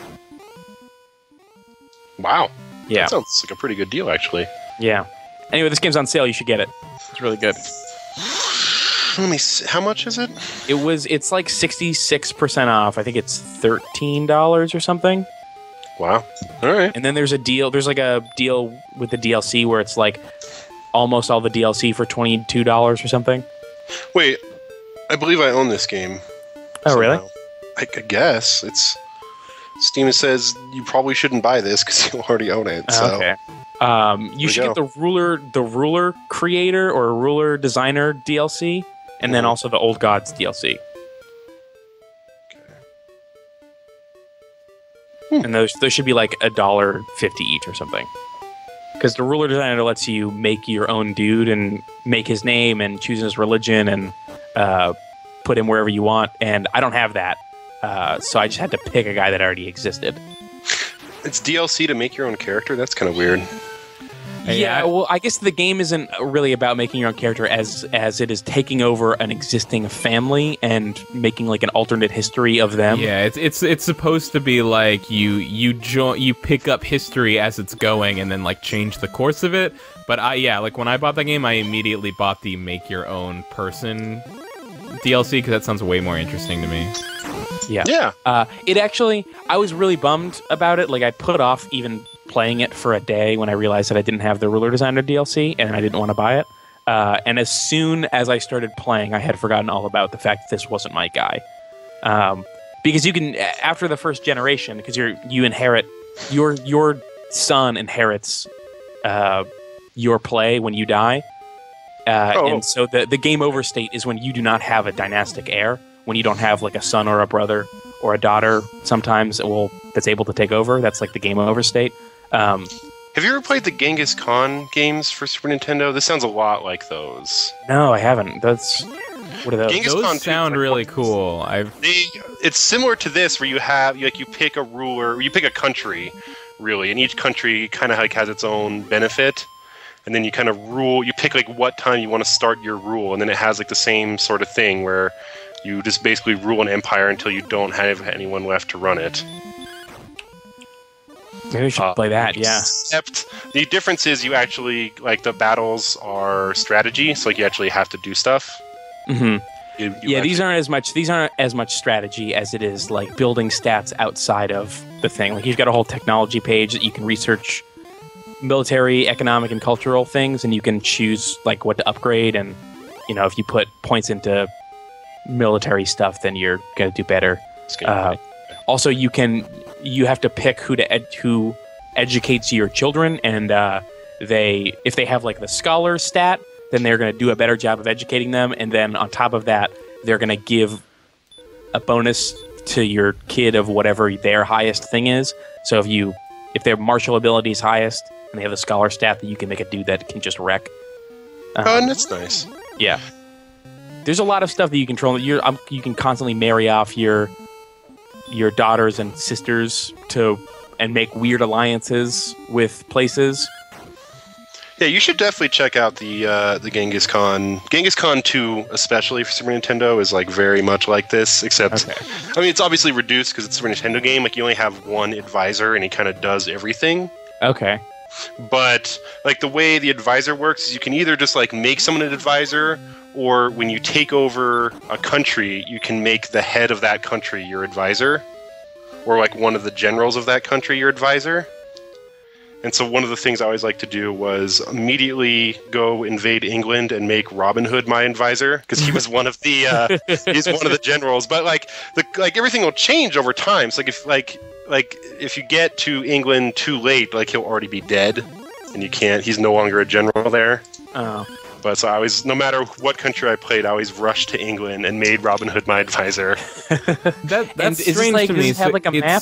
A: Wow.
C: Yeah.
A: That sounds like a pretty good deal, actually.
C: Yeah. Anyway, this game's on sale. You should get it. It's really good.
A: Let me see. How much is it?
C: It's like 66% off. I think it's $13 or something.
A: Wow. All right.
C: And then there's a deal. There's like a deal with the DLC where it's like almost all the DLC for $22 or something.
A: Wait. I believe I own this game.
C: Oh, really?
A: somehow. I guess it's. Steam says you probably shouldn't buy this because you already own it. So.
C: Okay. You should
A: go.
C: get the ruler creator or ruler designer DLC, and then also the Old Gods DLC. And those should be like $1.50 each or something. Because the ruler designer lets you make your own dude and make his name and choose his religion and put him wherever you want. And I don't have that, so I just had to pick a guy that already existed.
A: It's DLC to make your own character? That's kind of weird.
C: Yeah, well, I guess the game isn't really about making your own character as it is taking over an existing family and making like an alternate history of them.
B: Yeah, it's supposed to be like you pick up history as it's going and then like change the course of it. But like when I bought that game, I immediately bought the make your own person DLC because that sounds way more interesting to me.
C: Yeah. It actually, I was really bummed about it. Like I put off even playing it for a day when I realized that I didn't have the ruler designer DLC and I didn't want to buy it. And as soon as I started playing, I had forgotten all about the fact that this wasn't my guy. Because you can, after the first generation, because you inherit, your son inherits your play when you die. And so the game over state is when you do not have a dynastic heir, when you don't have like a son or a brother or a daughter sometimes that's able to take over. That's like the game over state.
A: Have you ever played the Genghis Khan games for Super Nintendo? This sounds a lot like those.
C: No, I haven't. What are those?
A: Genghis Khan
B: Those
A: 2
B: sound really cool.
A: It's similar to this, where you have you pick a ruler, you pick a country, really, and each country kind of like has its own benefit, and then you kind of rule. You pick like what time you want to start your rule, and then it has like the same sort of thing where you just basically rule an empire until you don't have anyone left to run it.
C: Maybe we should play that. Yeah.
A: Except the difference is you actually like the battles are strategy, so like you actually have to do stuff.
C: Mm-hmm. These aren't as much strategy as it is like building stats outside of the thing. Like you've got a whole technology page that you can research military, economic, and cultural things, and you can choose like what to upgrade and if you put points into military stuff, then you're gonna do better. Also, you have to pick who educates your children, and if they have like the scholar stat, then they're gonna do a better job of educating them, and then on top of that, they're gonna give a bonus to your kid of whatever their highest thing is. So if their martial ability is highest and they have the scholar stat, that you can make a dude that can just wreck.
A: And that's nice.
C: Yeah. There's a lot of stuff that you control. You can constantly marry off your daughters and sisters and make weird alliances with places.
A: Yeah, you should definitely check out the Genghis Khan. Genghis Khan 2, especially for Super Nintendo, is like very much like this, except I mean, it's obviously reduced because it's a Super Nintendo game. Like, you only have one advisor, and he kind of does everything.
C: Okay.
A: But like the way the advisor works is you can either just like make someone an advisor, or when you take over a country, you can make the head of that country your advisor, or like one of the generals of that country your advisor. And so one of the things I always like to do was immediately go invade England and make Robin Hood my advisor, because he was one of the he's one of the generals. But like everything will change over time. So if you get to England too late, like he'll already be dead, and he's no longer a general there.
C: Oh.
A: But so I always, no matter what country I played, I always rushed to England and made Robin Hood my advisor.
B: That's strange to me.
C: Does it have like a map?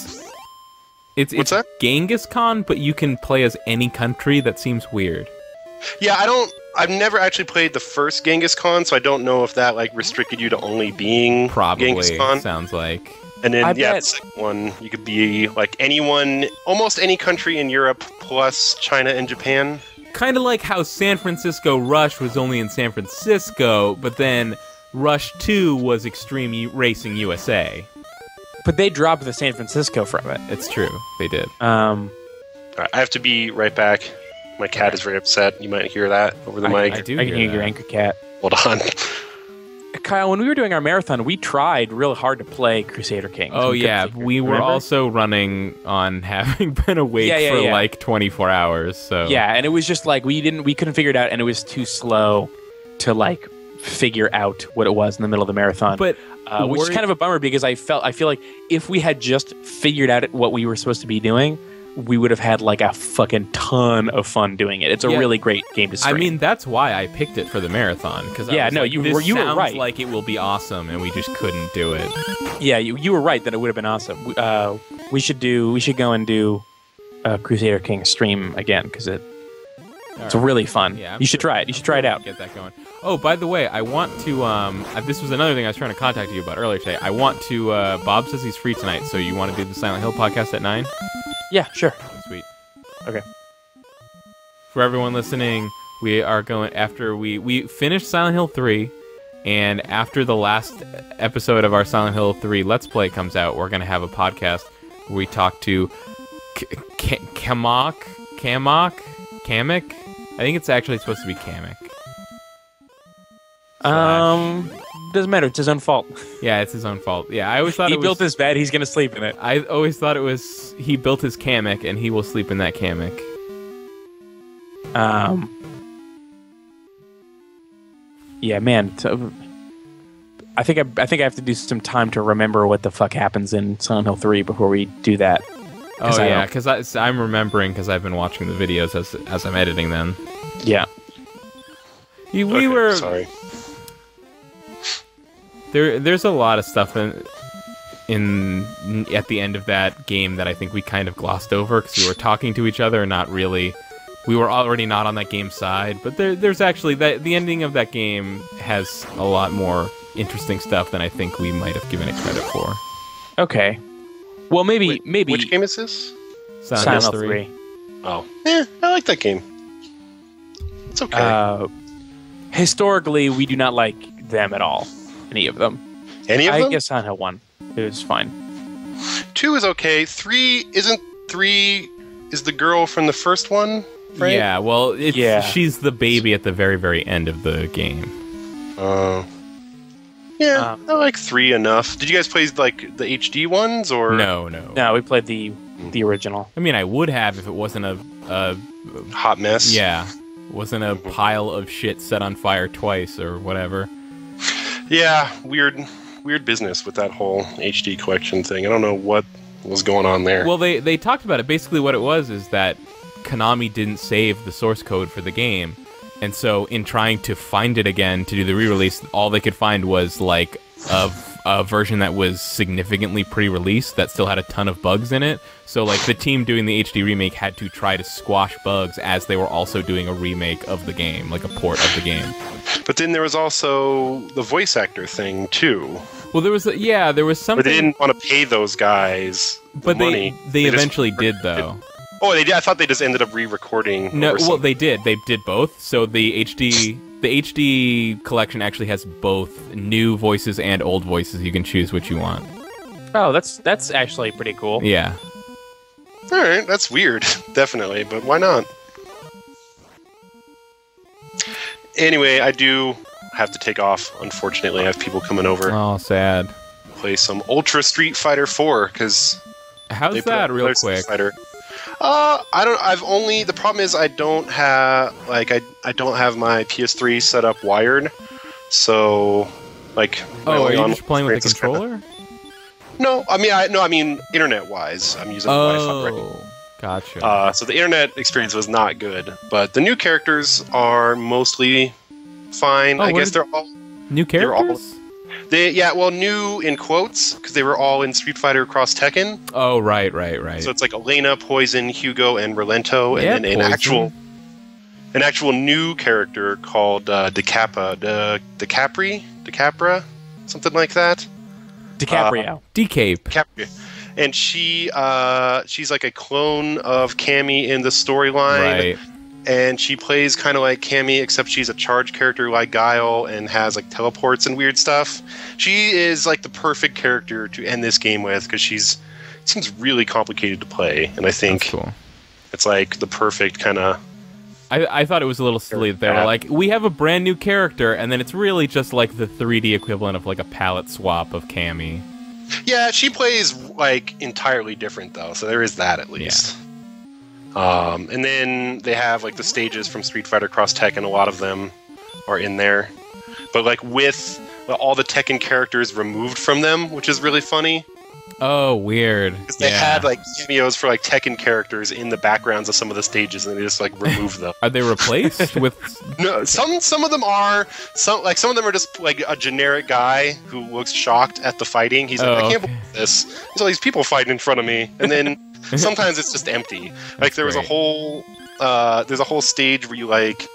B: It's
A: What's that?
B: Genghis Khan, but you can play as any country. That seems weird.
A: Yeah, I've never actually played the first Genghis Khan, so I don't know if that like restricted you to only being Genghis
B: Probably
A: Khan.
B: sounds like.
A: And then
C: bet.
A: the second one, you could be like anyone, almost any country in Europe plus China and Japan.
B: Kind of like how San Francisco Rush was only in San Francisco, but then Rush 2 was Extreme Racing USA.
C: But they dropped the San Francisco from it.
B: It's true. They did.
A: All right, I have to be right back. My cat is very upset. You might hear that over the mic.
B: I do
C: I can hear your anchor cat.
A: Hold on.
C: Kyle, when we were doing our marathon, we tried real hard to play Crusader Kings.
B: Oh, yeah. We were also running on having been awake for like 24 hours. So
C: yeah, and it was just like we couldn't figure it out, and it was too slow to like figure out what it was in the middle of the marathon.
B: But
C: which is kind of a bummer, because I feel like if we had just figured out what we were supposed to be doing, we would have had like a fucking ton of fun doing it. It's a really great game to stream.
B: I mean, that's why I picked it for the marathon, because you were right. Like it will be awesome, and we just couldn't do it.
C: Yeah, you were right that it would have been awesome. We should go and do Crusader King stream again, because it's really fun.
B: Yeah,
C: you should try it. You should try it out.
B: Get that going. Oh, by the way, I want to. This was another thing I was trying to contact you about earlier today. I want to. Bob says he's free tonight, so you want to do the Silent Hill podcast at 9?
C: Yeah, sure.
B: Sweet.
C: Okay.
B: For everyone listening, we are going after we finished Silent Hill 3, and after the last episode of our Silent Hill 3 Let's Play comes out, we're going to have a podcast where we talk to Kamek. I think it's actually supposed to be Kamek.
C: Doesn't matter. It's his own fault.
B: Yeah, it's his own fault. Yeah, I always thought
C: he built his bed. He's gonna sleep in it.
B: I always thought it was he built his Kamek, and he will sleep in that Kamek.
C: Yeah, man. I think I have to do some time to remember what the fuck happens in Silent Hill 3 before we do that.
B: Oh yeah, because I'm remembering because I've been watching the videos as I'm editing them.
C: Yeah.
B: We were
A: sorry.
B: There's a lot of stuff in at the end of that game that I think we kind of glossed over because we were talking to each other and not really. We were already not on that game's side, but there's actually the ending of that game has a lot more interesting stuff than I think we might have given it credit for.
C: Okay. Well, maybe.
A: Which game is this?
C: Silent Hill 3.
A: Oh, I like that game. It's okay.
C: Historically, we do not like them at all. Any of them.
A: Any of them?
C: I guess Silent Hill 1. It was fine.
A: 2 is okay. 3 isn't. 3 is the girl from the first one, right?
B: Yeah. Well, she's the baby at the very, very end of the game.
A: Yeah, I like 3 enough. Did you guys play like the HD ones or
B: No.
C: No, we played the original.
B: I mean, I would have if it wasn't a
A: hot mess?
B: Yeah. Wasn't a pile of shit set on fire twice or whatever.
A: Yeah, weird business with that whole HD collection thing. I don't know what was going on there.
B: Well, they talked about it. Basically what it was is that Konami didn't save the source code for the game, and so in trying to find it again to do the re-release, all they could find was like a version that was significantly pre-released that still had a ton of bugs in it. So like the team doing the HD remake had to try to squash bugs as they were also doing a remake of the game, like a port of the game.
A: But then there was also the voice actor thing too.
B: Well, there was something.
A: But they didn't want to pay those guys money.
B: They eventually did though.
A: Oh, they did. I thought they just ended up re-recording.
B: No, well, they did. They did both. So the HD collection actually has both new voices and old voices. You can choose which you want.
C: Oh, that's actually pretty cool.
B: Yeah.
A: All right, that's weird, definitely, but why not? Anyway, I do have to take off. Unfortunately, I have people coming over.
B: Oh, sad.
A: Play some Ultra Street Fighter 4 because.
B: How's that, real quick?
A: I don't. I've only. The problem is I don't have I don't have my PS3 set up wired, so like.
B: Oh, are you just playing with the controller?
A: No, I mean internet-wise, I'm using Wi-Fi.
B: Oh, gotcha.
A: So the internet experience was not good, but the new characters are mostly fine. I guess they're all
B: new characters.
A: New in quotes because they were all in Street Fighter Cross Tekken.
B: Oh, right.
A: So it's like Elena, Poison, Hugo, and Relento, and then an actual new character called Decapra, something like that.
C: DiCaprio.
B: DiCaprio.
A: And she's like a clone of Cammy in the storyline.
B: Right.
A: And she plays kind of like Cammy, except she's a charged character like Guile and has like teleports and weird stuff. She is like the perfect character to end this game with because seems really complicated to play, and I think it's like the perfect kind of.
B: I thought it was a little silly that they were like, we have a brand new character, and then it's really just like the 3D equivalent of like a palette swap of Cammy.
A: Yeah, she plays like entirely different though, so there is that at least. Yeah. And then they have like the stages from Street Fighter Cross Tekken. A lot of them are in there, but like with all the Tekken characters removed from them, which is really funny.
B: Oh, weird.
A: Because they had like cameos for like Tekken characters in the backgrounds of some of the stages, and they just like removed them.
B: Are they replaced with?
A: No, some of them are. Some of them are just like a generic guy who looks shocked at the fighting. He's like, I can't believe this. There's all these people fighting in front of me, and then sometimes it's just empty. Like there was a whole there's a whole stage where you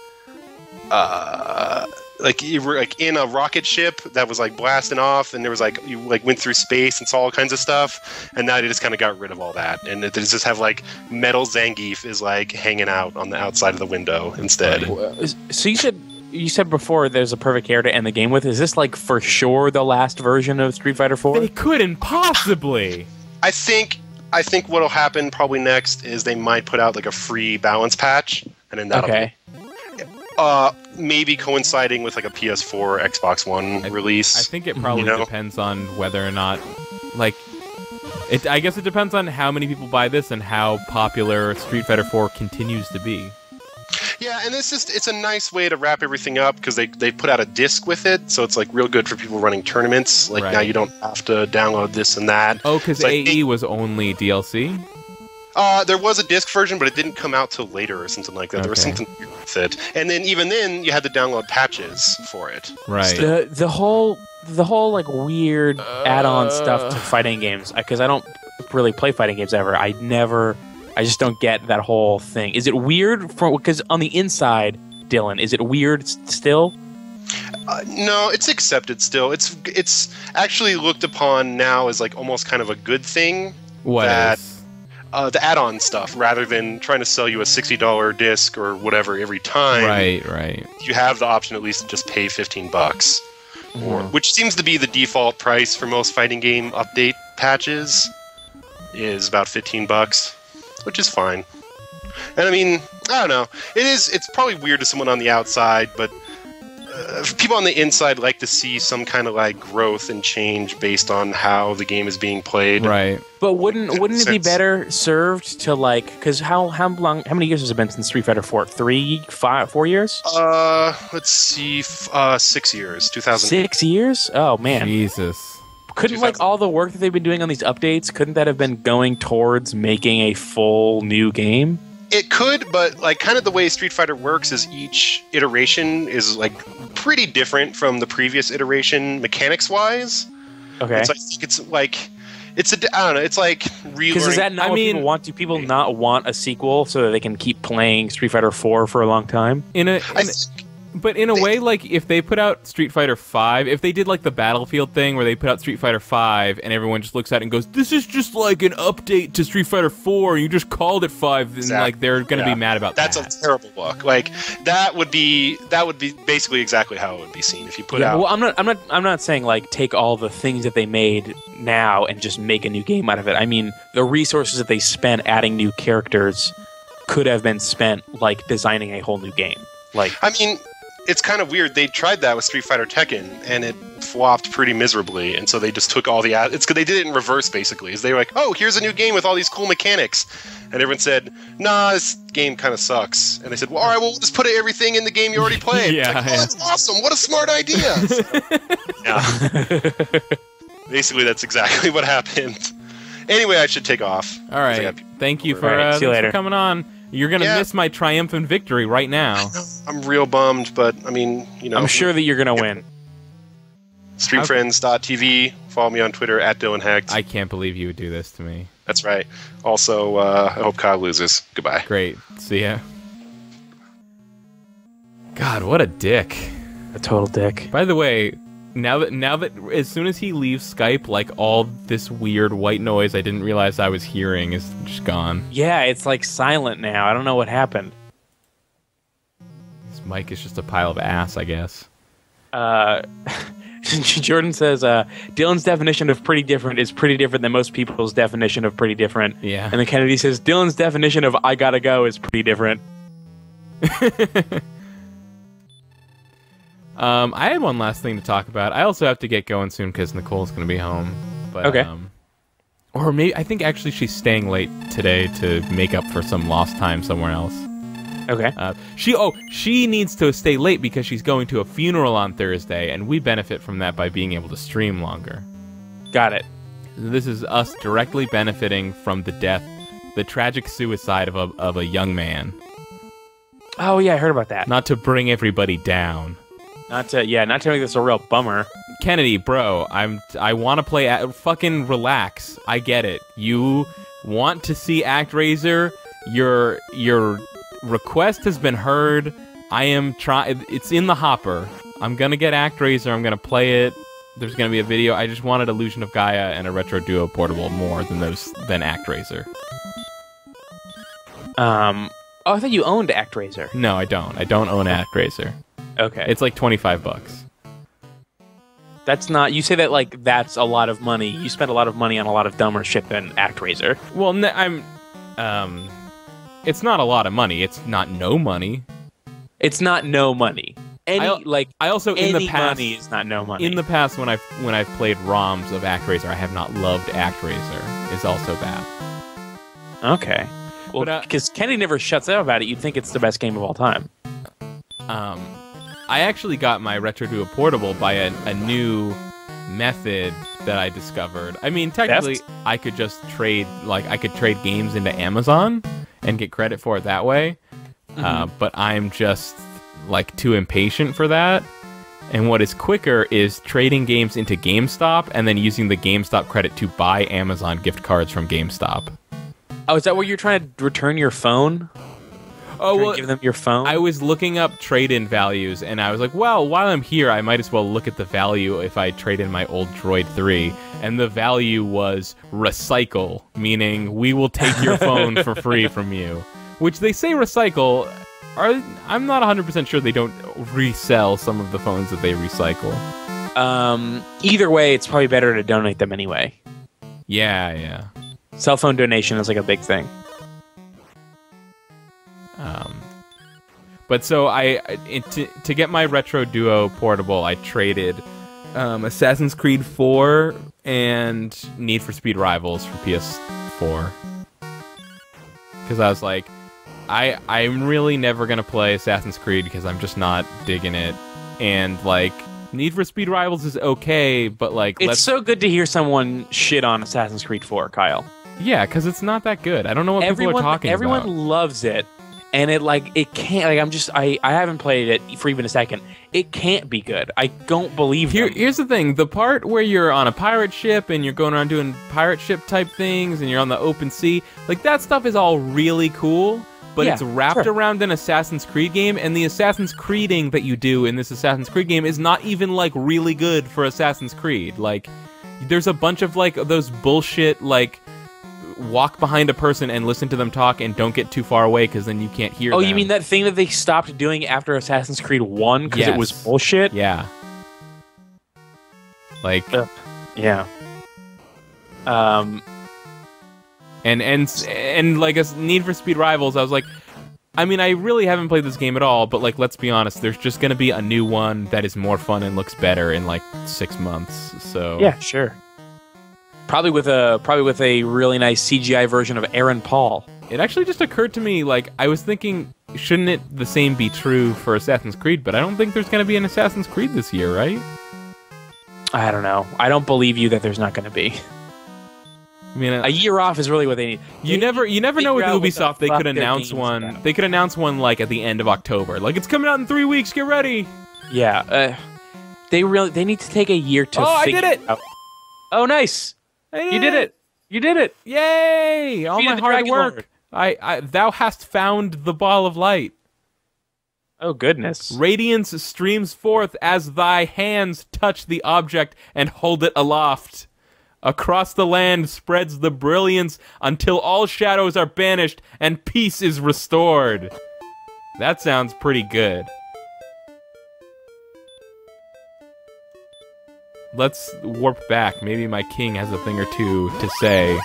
A: you were like in a rocket ship that was like blasting off, and there was like you like went through space and saw all kinds of stuff, and now they just kind of got rid of all that, and they just have like Metal Zangief is like hanging out on the outside of the window instead.
C: So you said before there's a perfect character to end the game with. Is this like for sure the last version of Street Fighter 4?
B: They couldn't possibly.
A: I think what'll happen probably next is they might put out like a free balance patch, and then that'll be maybe coinciding with like a PS4 or Xbox One release.
B: I think it probably depends on whether or not, like, I guess it depends on how many people buy this and how popular Street Fighter 4 continues to be.
A: Yeah, and it's a nice way to wrap everything up because they put out a disc with it, so it's like real good for people running tournaments. Like now you don't have to download this and that.
B: Oh, because AE was only DLC?
A: There was a disc version, but it didn't come out till later or something like that. There was something weird with it, and then even then you had to download patches for it.
B: Right.
C: The whole like weird add-on stuff to fighting games, because I don't really play fighting games ever. I just don't get that whole thing. Is it weird? Because on the inside, Dylan, is it weird still?
A: No, it's accepted still. It's actually looked upon now as like almost kind of a good thing. The add-on stuff, rather than trying to sell you a $60 disc or whatever every time.
B: Right.
A: You have the option at least to just pay $15, which seems to be the default price for most fighting game update patches. Is about $15, which is fine. And I mean, I don't know. It's probably weird to someone on the outside, but people on the inside like to see some kind of like growth and change based on how the game is being played.
B: Right.
C: But wouldn't it be better served to like, because how many years has it been since Street Fighter 4? 3, 5, 4 years?
A: Let's see, 6 years. 2000.
C: 6 years? Oh man.
B: Jesus.
C: Couldn't like all the work that they've been doing on these updates, couldn't that have been going towards making a full new game?
A: It could, but like kind of the way Street Fighter works is each iteration is like pretty different from the previous iteration mechanics wise.
C: Okay.
A: So I think it's like I don't know. It's like relearning.
C: Because is that not what people want? Do people not want a sequel so that they can keep playing Street Fighter 4 for a long time?
B: But in a way, like, if they put out Street Fighter 5, if they did, like, the Battlefield thing where they put out Street Fighter 5 and everyone just looks at it and goes, this is just like an update to Street Fighter 4, and you just called it 5, and, like, they're going to be mad about that.
A: That's a terrible look. Like, that would be basically exactly how it would be seen if you put out...
C: Well, I'm not saying, like, take all the things that they made now and just make a new game out of it. I mean, the resources that they spent adding new characters could have been spent, like, designing a whole new game. Like,
A: I mean... It's kind of weird. They tried that with Street Fighter Tekken, and it flopped pretty miserably. And so they just took all the... It's because they did it in reverse, basically. Is they were like, oh, here's a new game with all these cool mechanics. And everyone said, nah, this game kind of sucks. And they said, well, all right, well, we'll just put everything in the game you already played.
B: Yeah,
A: like, oh, that's awesome. What a smart idea. Basically, that's exactly what happened. Anyway, I should take off.
B: All right. Thank you for coming on. You're going to miss my triumphant victory right now.
A: I'm real bummed, but, I mean, you know...
C: I'm sure that you're going to win.
A: StreetFriends.tv. Follow me on Twitter, @DylanHecht.
B: I can't believe you would do this to me.
A: That's right. Also, I hope Kyle loses. Goodbye.
B: Great. See ya. God, what a dick.
C: A total dick.
B: By the way... Now that as soon as he leaves Skype, like all this weird white noise I didn't realize I was hearing is just gone.
C: Yeah, it's like silent now. I don't know what happened.
B: This mic is just a pile of ass, I guess.
C: Jordan says, Dylan's definition of pretty different is pretty different than most people's definition of pretty different.
B: Yeah.
C: And then Kennedy says, Dylan's definition of I gotta go is pretty different.
B: I had one last thing to talk about. I also have to get going soon because Nicole's going to be home. But,
C: okay.
B: Or maybe I think actually she's staying late today to make up for some lost time somewhere else.
C: Okay.
B: She needs to stay late because she's going to a funeral on Thursday, and we benefit from that by being able to stream longer.
C: Got it.
B: This is us directly benefiting from the tragic suicide of a young man.
C: Oh yeah, I heard about that.
B: Not to bring everybody down.
C: Not to make this a real bummer.
B: Kennedy, bro, I want to play. Fucking relax. I get it. You want to see ActRaiser. Your request has been heard. I am trying. It's in the hopper. I'm gonna get ActRaiser. I'm gonna play it. There's gonna be a video. I just wanted Illusion of Gaia and a Retro Duo portable more than ActRaiser.
C: Oh, I thought you owned ActRaiser.
B: No, I don't. I don't own ActRaiser.
C: Okay.
B: It's like $25.
C: That's not... You say that like that's a lot of money. You spend a lot of money on a lot of dumber shit than ActRaiser.
B: Well, it's not a lot of money. It's not no money.
C: It's not no money.
B: I also in the past
C: money is not no money.
B: In the past, when I've played ROMs of ActRaiser, I have not loved ActRaiser. It's also bad.
C: Okay. Well, because Kenny never shuts up about it, you'd think it's the best game of all time.
B: I actually got my Retro Duo portable by a new method that I discovered. I mean, technically, I could just trade games into Amazon and get credit for it that way. But I'm just like too impatient for that. And what is quicker is trading games into GameStop and then using the GameStop credit to buy Amazon gift cards from GameStop.
C: Oh, is that where you're trying to return your phone?
B: Oh, well,
C: give them your phone?
B: I was looking up trade-in values, and I was like, well, while I'm here, I might as well look at the value if I trade in my old Droid 3. And the value was recycle, meaning we will take your phone for free from you. Which they say recycle. I'm not 100% sure they don't resell some of the phones that they recycle.
C: Either way, it's probably better to donate them anyway.
B: Yeah.
C: Cell phone donation is like a big thing.
B: But so to get my Retro Duo portable, I traded Assassin's Creed 4 and Need for Speed Rivals for PS4. Because I was like, I'm really never going to play Assassin's Creed because I'm just not digging it. And, like, Need for Speed Rivals is okay, but, like...
C: It's so good to hear someone shit on Assassin's Creed 4, Kyle.
B: Yeah, because it's not that good. I don't know what people are talking about.
C: Everyone loves it. And it can't, like, I haven't played it for even a second. It can't be good. I don't believe them.
B: Here's the thing. The part where you're on a pirate ship and you're going around doing pirate ship type things and you're on the open sea, like, that stuff is all really cool, but it's wrapped around an Assassin's Creed game, and the Assassin's Creeding that you do in this Assassin's Creed game is not even, like, really good for Assassin's Creed. Like, there's a bunch of, like, those bullshit, like... walk behind a person and listen to them talk and don't get too far away because then you can't hear them.
C: You mean that thing that they stopped doing after Assassin's Creed 1 because it was bullshit?
B: Yeah. Like...
C: yeah.
B: And like a Need for Speed Rivals, I was like, I mean, I really haven't played this game at all, but like, let's be honest, there's just gonna be a new one that is more fun and looks better in like 6 months, so...
C: Yeah, sure. Probably with a really nice CGI version of Aaron Paul.
B: It actually just occurred to me, like, I was thinking, shouldn't it the same be true for Assassin's Creed? But I don't think there's going to be an Assassin's Creed this year, right?
C: I don't know. I don't believe you that there's not going to be.
B: I mean,
C: a year off is really what they need.
B: You never know with Ubisoft. They could announce one. About. They could announce one like at the end of October. Like, it's coming out in 3 weeks. Get ready.
C: Yeah. They need to take a year to.
B: I did it.
C: Out. Oh, nice. You did it! You did it!
B: Yay! All my hard work. Thou hast found the ball of light.
C: Oh, goodness.
B: Radiance streams forth as thy hands touch the object and hold it aloft. Across the land spreads the brilliance until all shadows are banished and peace is restored. That sounds pretty good. Let's warp back. Maybe my king has a thing or two to say.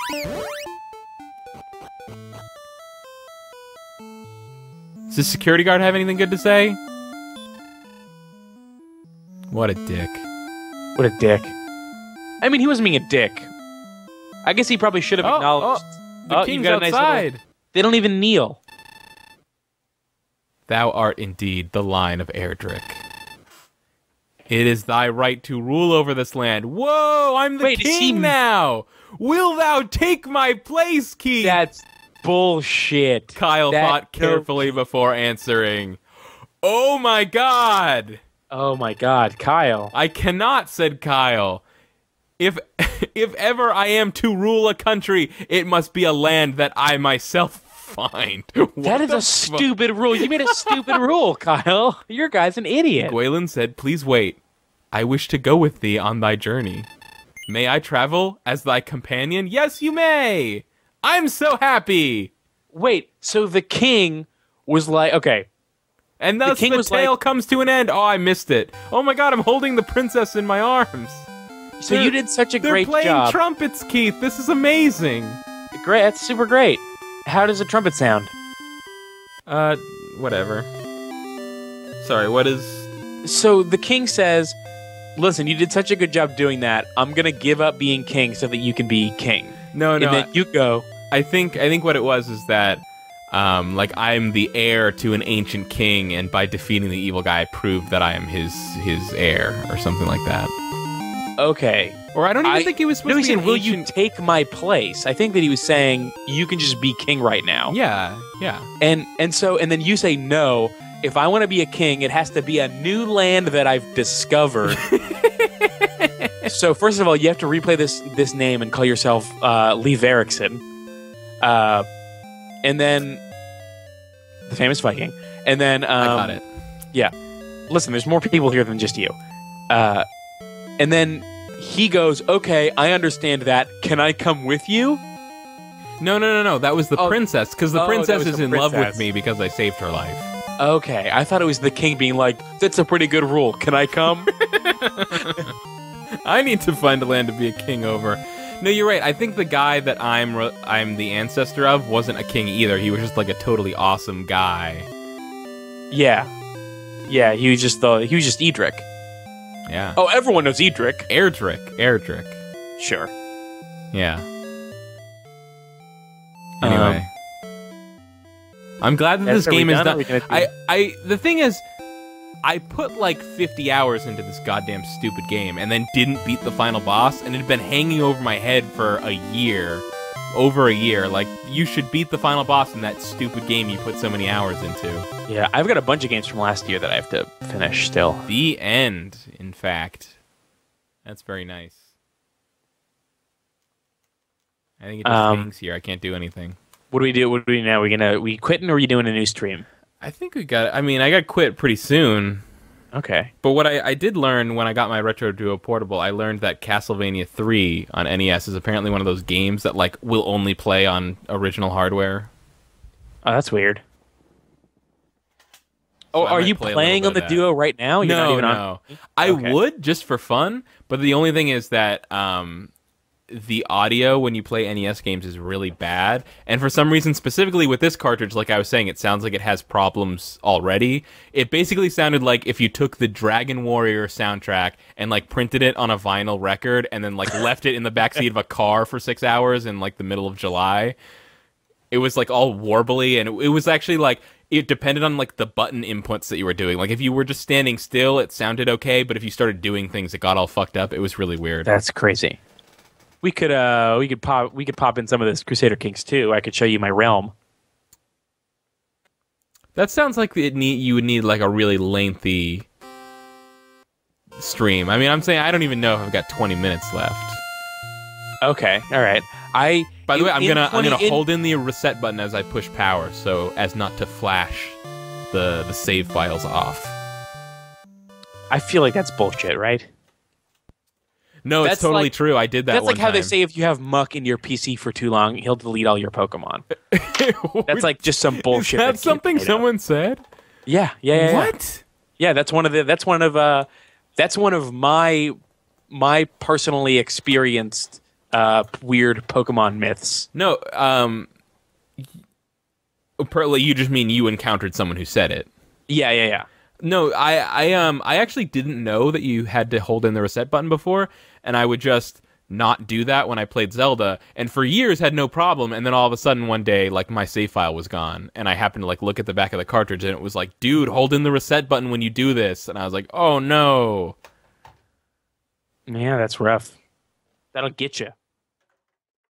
B: Does the security guard have anything good to say? What a dick.
C: What a dick. I mean, he wasn't being a dick. I guess he probably should have acknowledged.
B: The king's outside.
C: They don't even kneel.
B: Thou art indeed the Lion of Erdrick. It is thy right to rule over this land. Whoa, I'm the king now! Will thou take my place, king?
C: That's bullshit.
B: Kyle thought carefully before answering. Oh my god!
C: Oh my god, Kyle.
B: I cannot, said Kyle. If ever I am to rule a country, it must be a land that I myself find.
C: That is a stupid rule. You made a stupid rule, Kyle. Your guy's an idiot.
B: Gwaelin said, please wait. I wish to go with thee on thy journey. May I travel as thy companion? Yes, you may! I'm so happy!
C: Wait, so the king was like, okay.
B: And thus the tale comes to an end. Oh, I missed it. Oh my god, I'm holding the princess in my arms.
C: So you did such a great job.
B: They're playing trumpets, Keith. This is amazing.
C: Great, that's super great. How does a trumpet sound?
B: Whatever. Sorry, what is...
C: So the king says, listen, you did such a good job doing that. I'm going to give up being king so that you can be king.
B: No.
C: And then you go.
B: I think what it was is that, like, I'm the heir to an ancient king, and by defeating the evil guy, I proved that I am his heir, or something like that.
C: Okay.
B: Or I don't even think he was supposed to be an
C: will you take my place? I think that he was saying, you can just be king right now.
B: Yeah.
C: And then you say, no, if I want to be a king, it has to be a new land that I've discovered. So first of all, you have to replay this name and call yourself Leif Erikson. And then the famous Viking. And then
B: I got it.
C: Yeah. Listen, there's more people here than just you. And then he goes, okay, I understand that. Can I come with you?
B: No. That was the princess, because the princess is in love with me because I saved her life.
C: Okay, I thought it was the king being like, that's a pretty good rule. Can I come?
B: I need to find a land to be a king over. No, you're right. I think the guy that I'm the ancestor of wasn't a king either. He was just like a totally awesome guy.
C: Yeah, yeah. He was just Edric.
B: Yeah.
C: Oh, everyone knows Edric.
B: Erdrick.
C: Sure.
B: Yeah. Anyway. I'm glad that this game is done. The thing is, I put like 50 hours into this goddamn stupid game and then didn't beat the final boss, and it had been hanging over my head for a year. Over a year. Like, you should beat the final boss in that stupid game you put so many hours into.
C: Yeah, I've got a bunch of games from last year that I have to finish still.
B: The end, in fact. That's very nice. I think it just hangs here. I can't do anything.
C: What do we do? What do we do now? We quitting, or are you doing a new stream?
B: I think we got... I mean, I got to quit pretty soon.
C: Okay.
B: But what I did learn when I got my Retro Duo Portable, I learned that Castlevania 3 on NES is apparently one of those games that like will only play on original hardware.
C: Oh, that's weird. So are you playing on the Duo right now? You're not even on...
B: I would, just for fun, but the only thing is that the audio when you play NES games is really bad, and for some reason, specifically with this cartridge, like I was saying, it sounds like it has problems already. It basically sounded like if you took the Dragon Warrior soundtrack and like printed it on a vinyl record and then like left it in the backseat of a car for 6 hours in like the middle of July. It was like all warbly, and it was actually like it depended on like the button inputs that you were doing. Like if you were just standing still, it sounded okay, but if you started doing things, it got all fucked up. It was really weird.
C: That's crazy. We could pop in some of this Crusader Kings too. I could show you my realm.
B: That sounds like you would need like a really lengthy stream. I mean, I'm saying I don't even know if I've got 20 minutes left.
C: Okay, all right.
B: By the way, I'm gonna hold in the reset button as I push power, so as not to flash the save files off.
C: I feel like that's bullshit, right?
B: No, it's totally true. I did that.
C: That's
B: one
C: like how
B: time.
C: they say if you have muck in your PC for too long, he'll delete all your Pokemon. That's like just some bullshit.
B: Is that something someone said?
C: Yeah.
B: What?
C: Yeah, that's one of my personally experienced weird Pokemon myths.
B: No, you just mean you encountered someone who said it.
C: Yeah.
B: No, I actually didn't know that you had to hold in the reset button before, and I would just not do that when I played Zelda, and for years had no problem, and then all of a sudden one day, like, my save file was gone, and I happened to, like, look at the back of the cartridge, and it was like, dude, hold in the reset button when you do this, and I was like, oh no.
C: Yeah, that's rough. That'll get you.